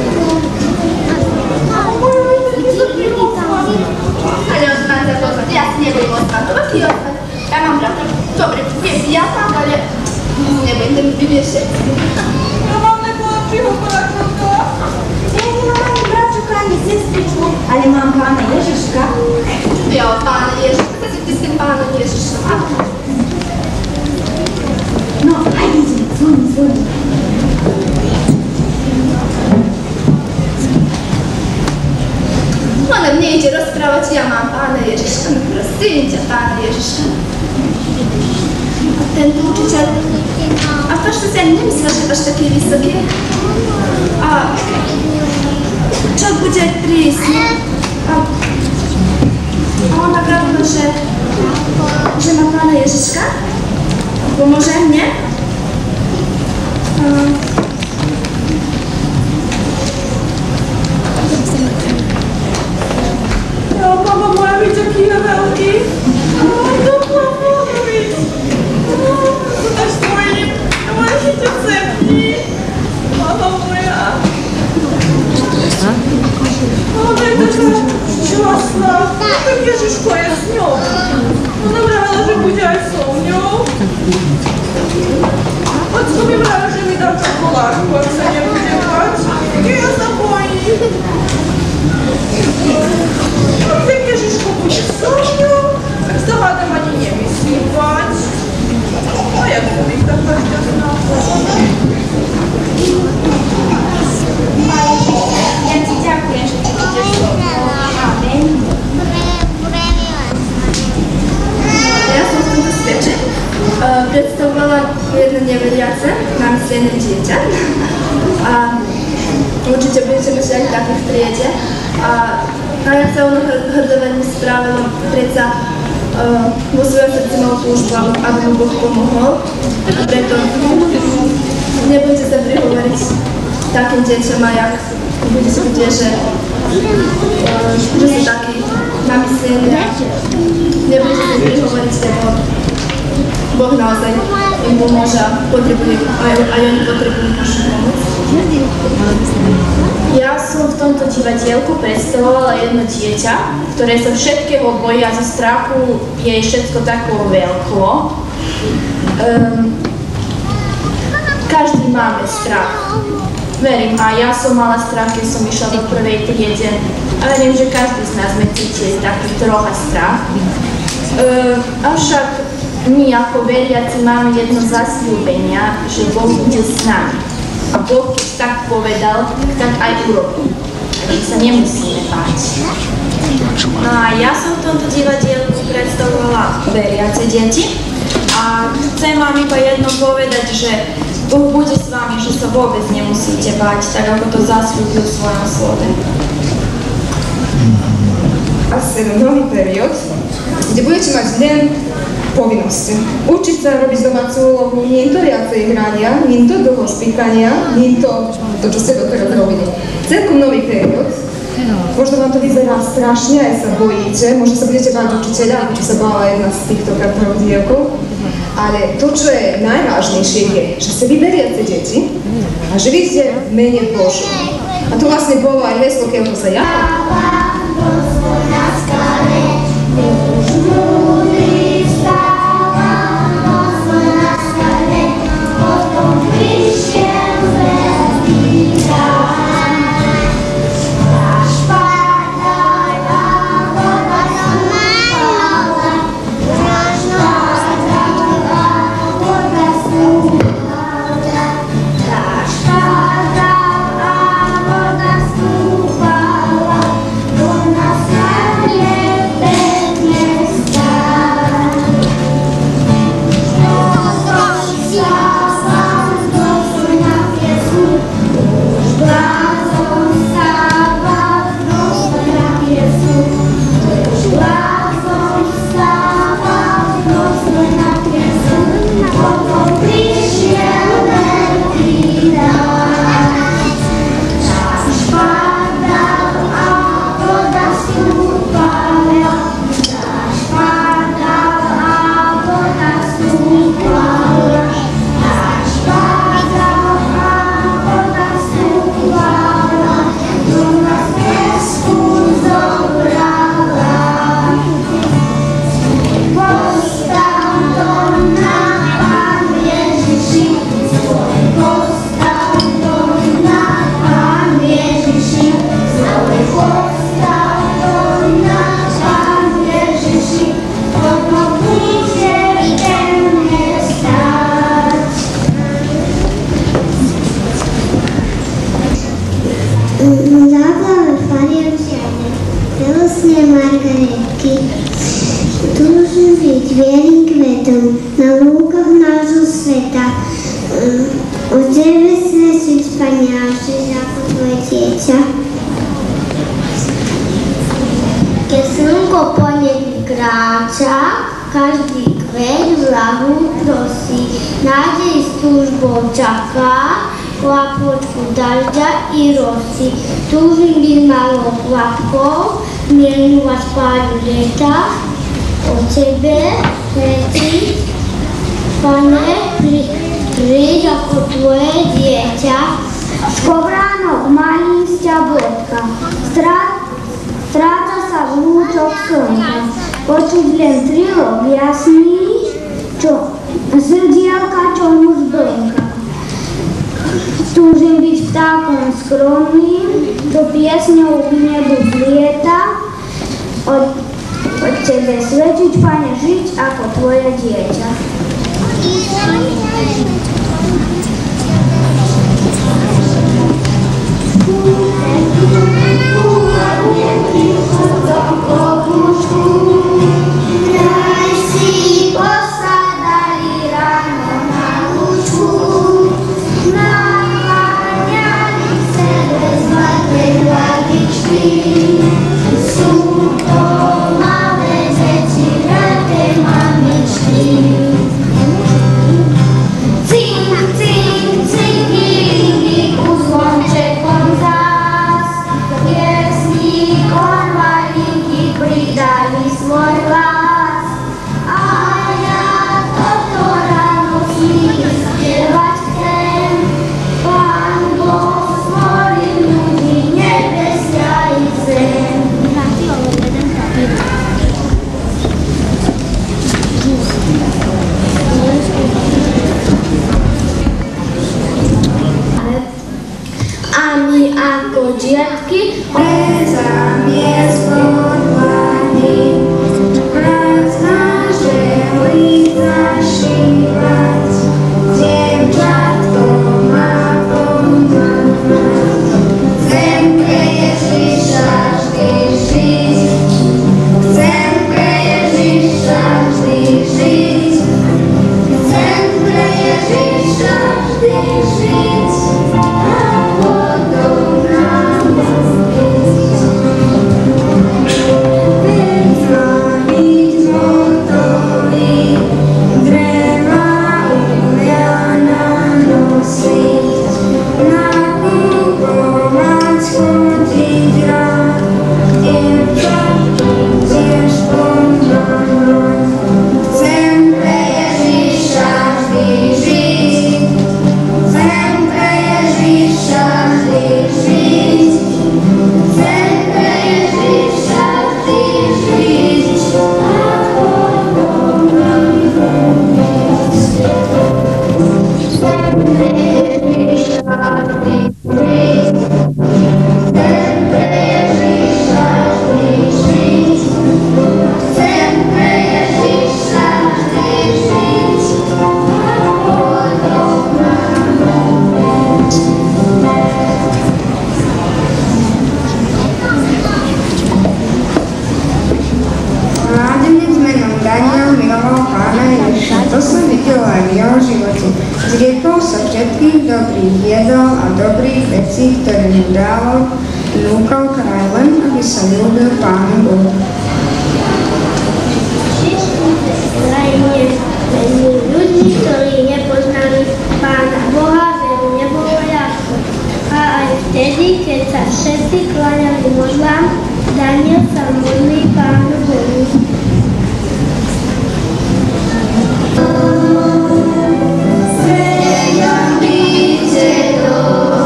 Ale odznať za pozvať, ja si nebudem odznatovať i odznať. Ja mám brata, dobre, je pijatá, ale nebudem vyviešať. Ja mám nekoľčího bračka. Ja nemám ani bračka, ani sestričku, ale mám pána Ježiška. Ja od pána Ježiška, kasi ty s tým pánom Ježišom. No, hajde, zvoni. Ona mne ide rozprávať, ja mám pána Ježiška, no prosím ťa, pána Ježiška. A tento učiteľ, a to, čo si ani nemyslela, že až taký vysoký. A čo bude prísne? A ona pravila, že má pána Ježiška. Pomôže mne? Ja, mama moja vidieť, aký je veľký. To pomôžiť. To tak stojím. Moja chyťa sepni. Mama moja. Mama je taká šťastná. Tak Ježiško je s ňou. Ona vravela, že bude aj so mňou. Ocko mi vravela, že mi dá čokoládku, ak sa nebude bať. Ja sa bojím. Tak Ježiško bude so mňou, tak sa hádam ani nemyslí bať. A ja som ich taká šťastná. Ja ti ďakujem, že ti budeš so mnou. Amen. Ja som v tomto sveče predstavovala jedno neveriace, namyslené dieťa. A určite budete mať aj takých v triede. A jak sa ono hrdo veľmi spravilo, predsa vo svojom srdci mal túžbu, aby mu Boh pomohol. A preto nebudete sa prihovoriť takým deťom, a jak budete vidieť, že sú takí namyslené. Nebudete sa prihovoriť, lebo Boh naozaj im pomôže a aj oni potrebujú našu pomoc. Ja som v tomto divadielku predstavovala jedno dieťa, ktoré sa všetkého bojí a zo strachu jej všetko tako veľklo. Každý máme strach. Verím, a ja som mala strach, keď som išla do prvej triede. A verím, že každý z nás cíti taký trocha strach. Avšak my ako veriaci máme jedno zasľúbenia, že Boh bude s nami. A Boh, keď tak povedal, tak aj urobí. Takže sa nemusíme báť. No a ja som v tomto divadielku predstavovala veriace deti. A chcem vám iba jedno povedať, že Boh bude s vami, že sa vôbec nemusíte báť, tak ako to zasľúbil v svojom slove. A nový period, kde budete mať len povinnosti. Učiť sa robiť domácu úlohu, nie to viacej hrania, nie to dlho spýtania, nie to, čo ste doteraz robili. Celkom nový period. Možno vám to vyzerá strašne, aj sa bojíte, možno sa budete báť učiteľa, ako čo sa bála jedna z týchto dievkov. Ale to, čo je najvážnejšie, je, že ste vyberiate deti a že vy ste v mene Božom. A to vlastne bolo aj heslo, keď sa ja. svetom, na lúkach nášho sveta. Od tebe svedčiť, Pane Ježiš, ako tvoje dieťa. Keď slnko po nebi kráča, každý kvet vlahu prosí, nádej s túžbou čaká, kvapôčku dažďa i rosy. Túžim byť malou kvapkou, zmierňovať páru leta, o tebe svedčiť, Pane, príď ako tvoje dieťa. Skovránok malý sťabotka, stráca sa v lúčoch slnka. Počuť len trilok jasný, srdielka, čo mu zblnka. Túžim byť vtákom skromným, čo piesňou k nebu vzlieta. Od tebe svedčiť, Pane, žiť ako tvoje dieťa.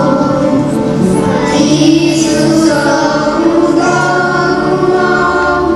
Isus,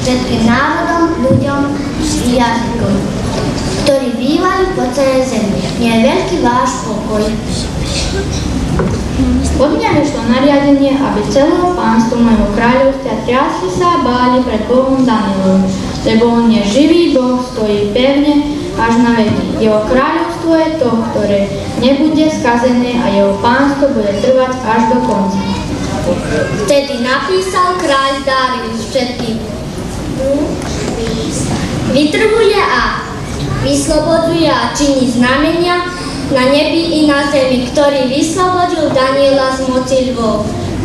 všetkým národom, ľuďom i jazykom, ktorí bývajú po celej zemi. Nie je veľký váš pokoj. Od mňa vyšlo nariadenie, aby celého pánstvo mojho kráľovstva triasli sa a báli pred Bohom Danielom, lebo on je živý Boh, stojí pevne až na veky. Jeho kráľovstvo je to, ktoré nebude skazené a jeho pánstvo bude trvať až do konca. Vtedy napísal kráľ Darius všetkým. Vytrhuje a vyslobodzuje a činí znamenia na nebi i na zemi, ktorý vyslobodil Daniela z moci lvov.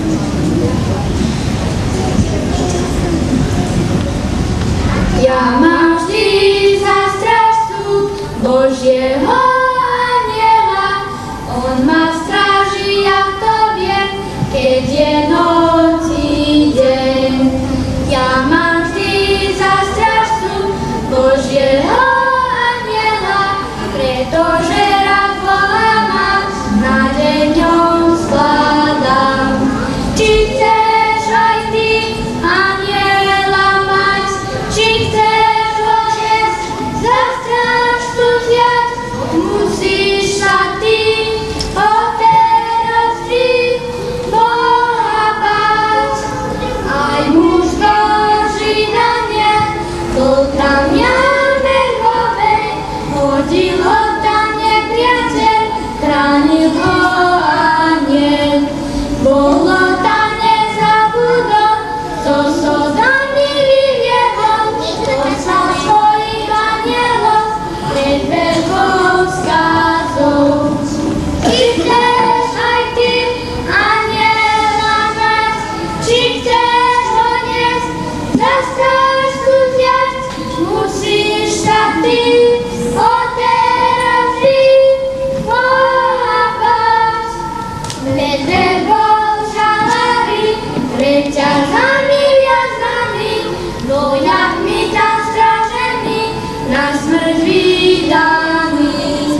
Ja mám vždy za strážcu Božieho aniela, on ma stráži, ja to viem, keď je noc i deň. Ja mám vždy za strážcu Božieho aniela, pretože rád Boha mám, nádej v ňom skladám. Či chceš aj ty aniela mať, či chceš ho dnes za strážcu vziať, musíš sa ty odteraz vždy Boha báť. Aj muž Boží Daniel bol tam jame hlbokej, hodil ho tam nepriateľ, chránil ho aniel. Bolo tam nezabudol, so sodami vyviedol, poslal svojich anielov pred veľkou skázou. Či chceš aj ty aniela mať, či chceš ho dnes za strážku vziať, musíš sa ty odteraz vždy Boha báť. Medve bol žalári, reťazami viazaný, vojakmi tam strážený, na smrť vydaný.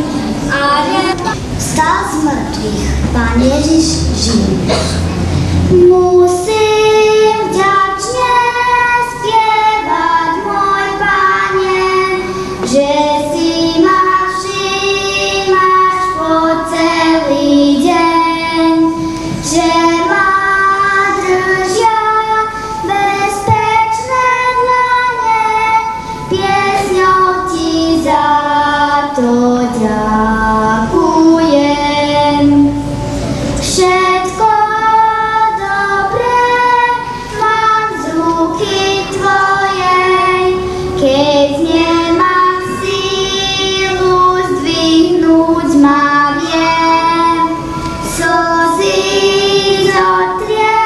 Vstal z mŕtvych, Pán Ježiš žije. Musím vďačne spievať, môj Pane, že si ma všímaš po celý deň, že ma držia bezpečné dlane, piesňou ti za to ďakujem. Všetko dobré mám z ruky tvojej, keď nemám sílu zdvihnúť ma viem. Slzy zotrie,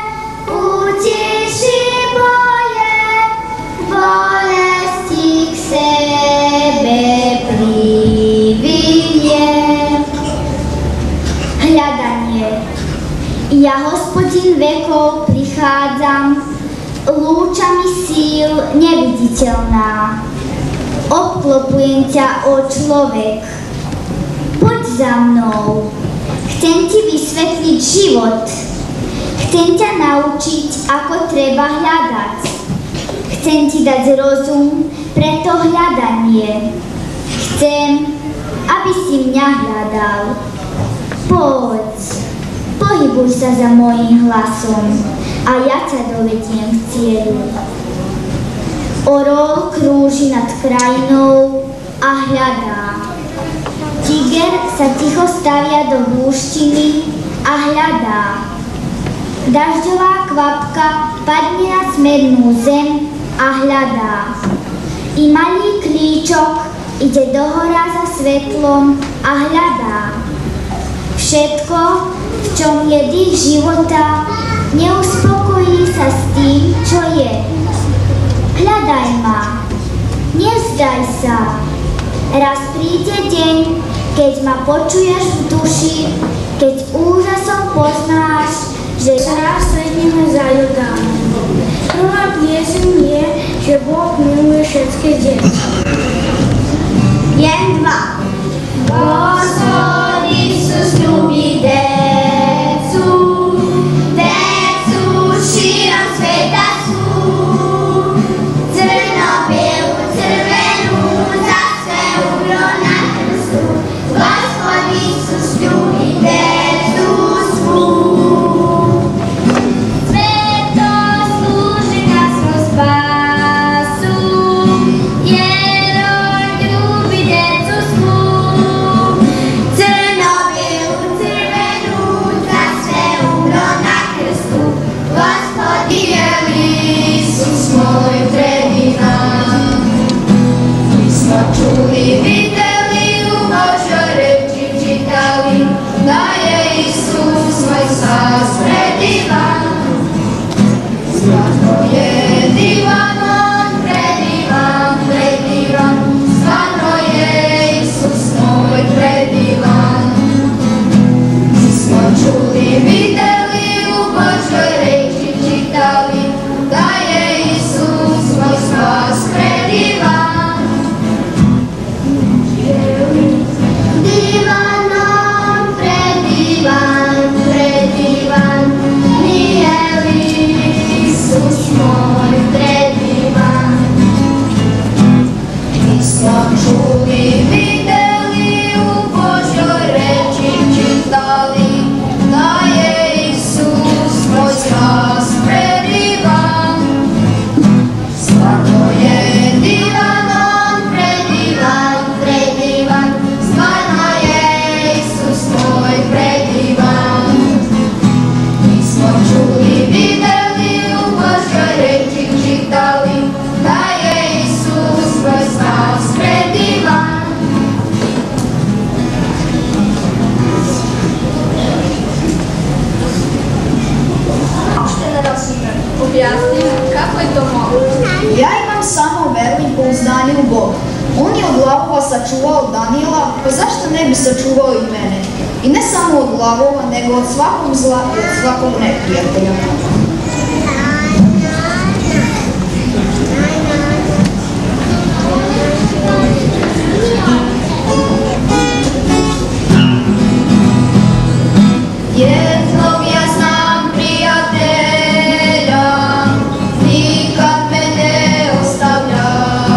utiší boje, bolesti k sebe privinie. Hľadanie. Ja, Hospodin vekov, prichádzam, lúčami síl neviditeľná. Obklopujem ťa, o človek. Poď za mnou. Chcem ti vysvetliť život. Chcem ťa naučiť, ako treba hľadať. Chcem ti dať rozum pre to hľadanie. Chcem, aby si mňa hľadal. Poď, pohybuj sa za mojím hlasom a ja ťa dovediem k cieľu. Orol krúži nad krajinou a hľadá. Tiger sa ticho stavia do húštiny a hľadá. Dažďová kvapka padne na smernú zem a hľadá. I malý klíčok ide dohora za svetlom a hľadá. Všetko, v čom je dých života, neuspokojí sa s tým, čo je. Hľadaj ma, nevzdaj sa. Raz príde deň, keď ma počuješ v duši, keď úžasom poznáš, že raz sedíme za Jordánom. Prvá pieseň je, že Boh miluje všetky deti. Jen dva. Gospod Isus ľubí decu, decu širom sveta sú. Ja imam samo veru i pouzdanje u Boga. On je od lavova sačuvao Danijela, pa zašto ne bi sačuvao i mene? I ne samo od lavova, nego od svakog zla i od svakog neprijatelja. Jednog ja znam prijatelja, nikad me ne ostavlja.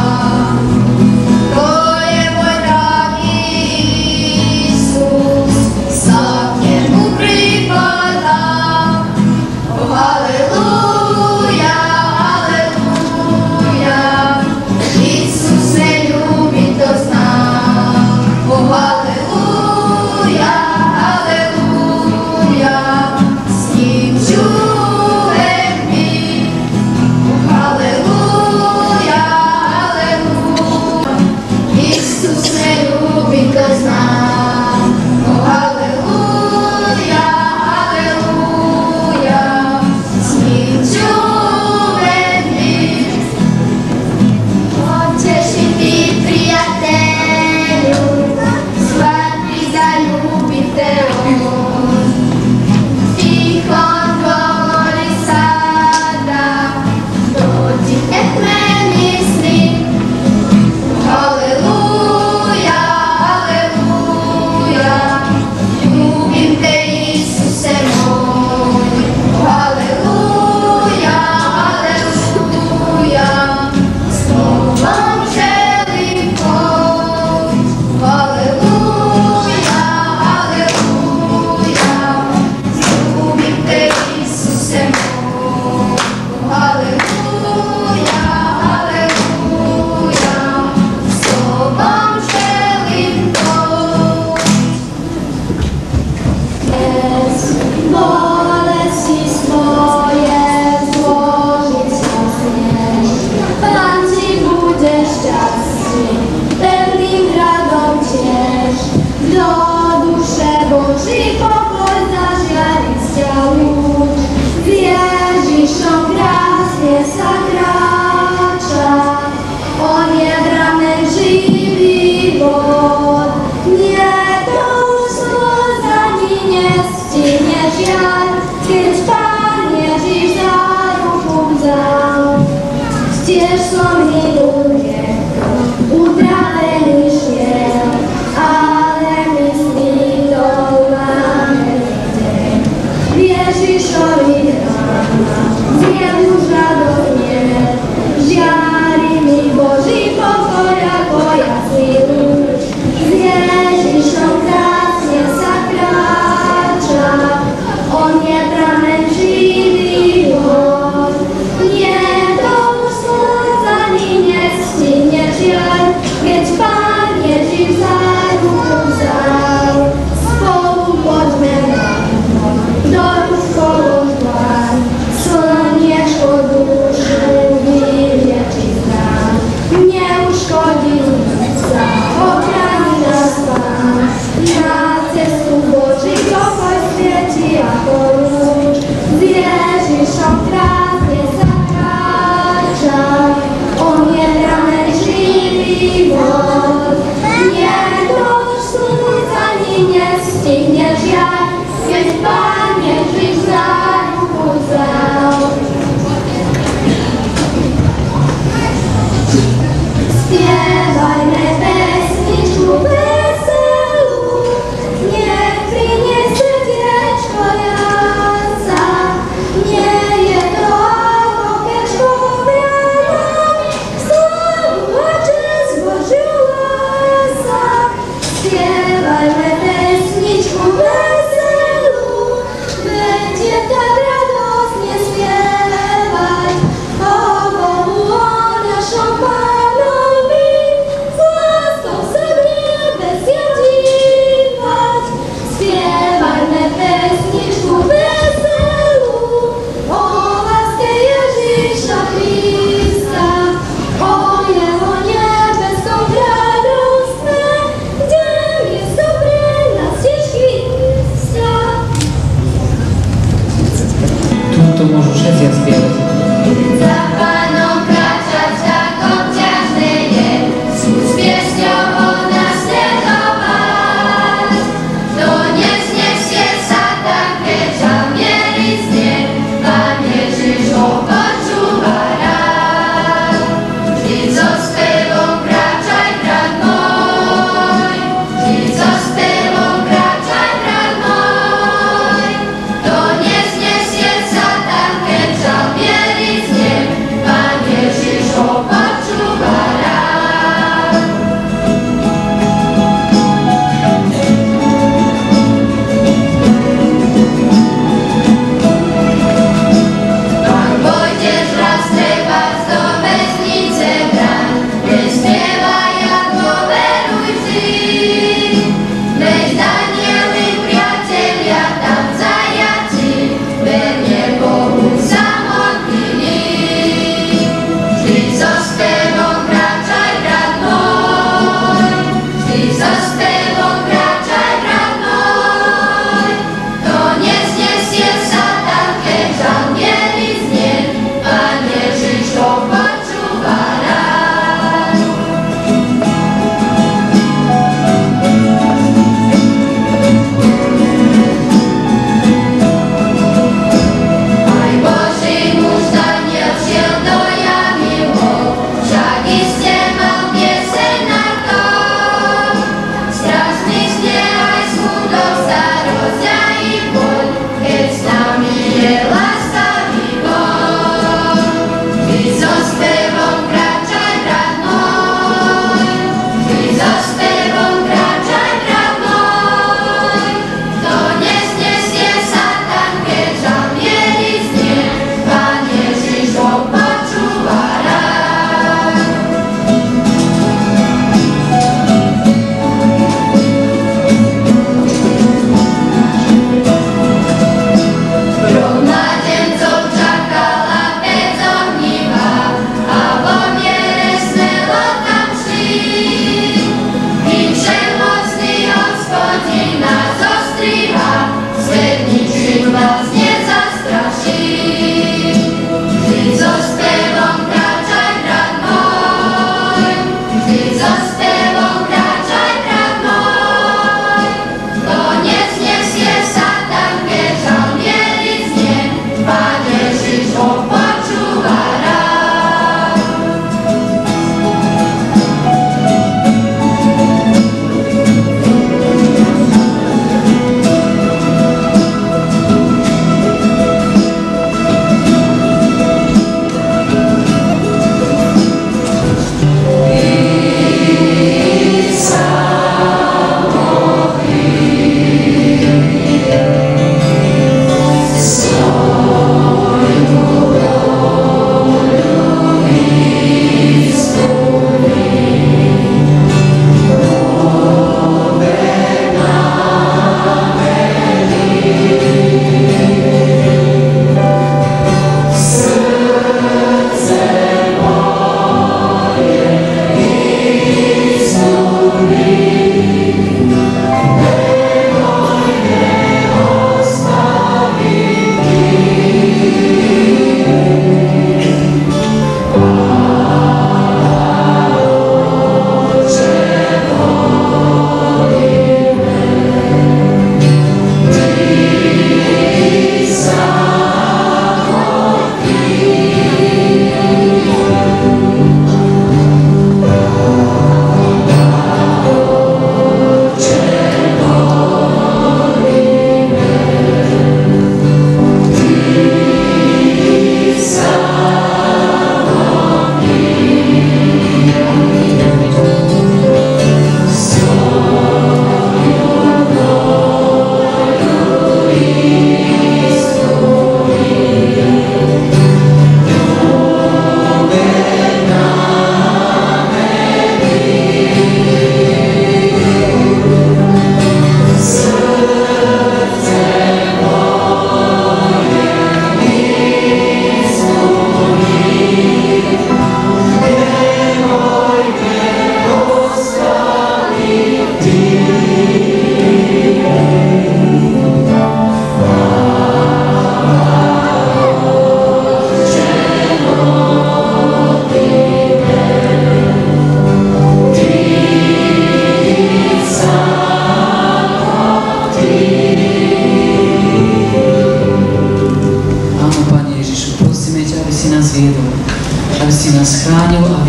To je moj dragi Isus, sad njemu pripada. Oh, haleluja, haleluja, Isus me ljubi, to znam. Oh, haleluja, haleluja, s njim ću uvek bit. Oh, haleluja, haleluja, Isus me ljubi, to znam. Oh, haleluja, haleluja, s njim ću uvek bit. Hoćeš i ti, prijatelju, shvati da ljubi te on. Tihon govori sada, dođi et meni s njim. Haleluja, haleluja, ljubim te Isuse moj. Haleluja, haleluja, s tobom želim poć. Haleluja, haleluja, ljubim te Isuse moj. Haleluja, haleluja, s tobom želim poć. Bolesti svoje zložit spasneš, Panci budeš šťastný, pevným gradom ćeš do duše Boží pokoj zažiariť ťa lúč. S Ježišom krásne sa kráča, on je prameň živý vod. Nie to už slzami nestihne žiaľ, keď Pán Ježiš za ruku vzal. Tiež som hydúke, udravený šiel, ale myslí to máme deň. Ježišovi rána, zjem už radovne, žiari mi Boží pokoj ako jasný lúč. S Ježišom krásne sa kráča, on je prameň živý vod. Nie to už slz ani nestihne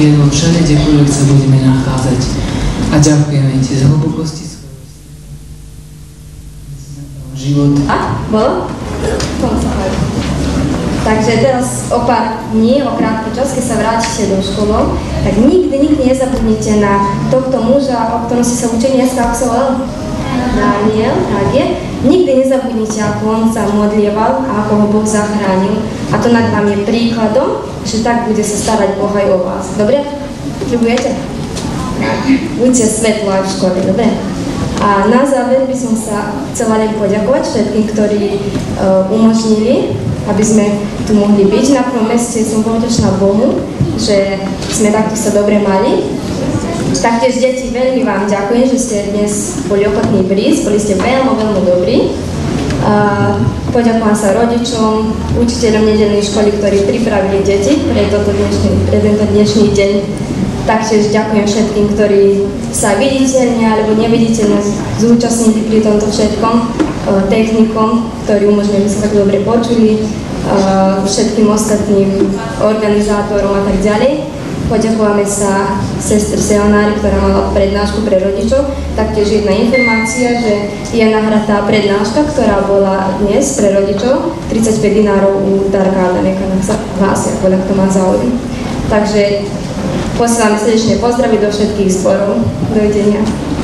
je vo všade, kdekoľvek sa budeme nachádzať. A ďakujeme Ti z hlbokosti svojho život. A? Bolo? Takže teraz o pár dní, o krátky čas, keď sa vrátite do školu, tak nikdy nezabudnite na tohto muža, o ktorom ste sa učili dneska, ako sa volal? Daniel, tak je. Nikdy nezabudnite, ako on sa modlieval a ako ho Boh zachránil. A to nad vám je príkladom, že tak bude sa starať Boh aj o vás. Dobre? Ľubujete? Buďte svetlo aj v škole, dobre? A na záver by som sa chcela len poďakovať všetkým, ktorí umožnili, aby sme tu mohli byť. Na prvom meste som povďačná Bohu, že sme takto sa dobre mali. Taktiež deti, veľmi vám ďakujem, že ste dnes boli ochotní prísť, boli ste veľmi dobrí. Poďakujem sa rodičom, učiteľom nedeľnej školy, ktorí pripravili deti pre tento dnešný deň. Taktiež ďakujem všetkým, ktorí sa viditeľne alebo neviditeľne zúčastnili pri tomto všetkom, technikom, ktorí umožnili, aby sa tak dobre počuli, všetkým ostatným organizátorom a tak ďalej. Poďakujeme sa sestre Seonári, ktorá mala prednášku pre rodičov. Taktiež jedna informácia, že je nahratá prednáška, ktorá bola dnes pre rodičov, 35 dinárov u Darka Adameka, nech sa hlásia, koľko to má záujem. Takže posielame srdečne pozdraví do všetkých zborov. Dovidenia.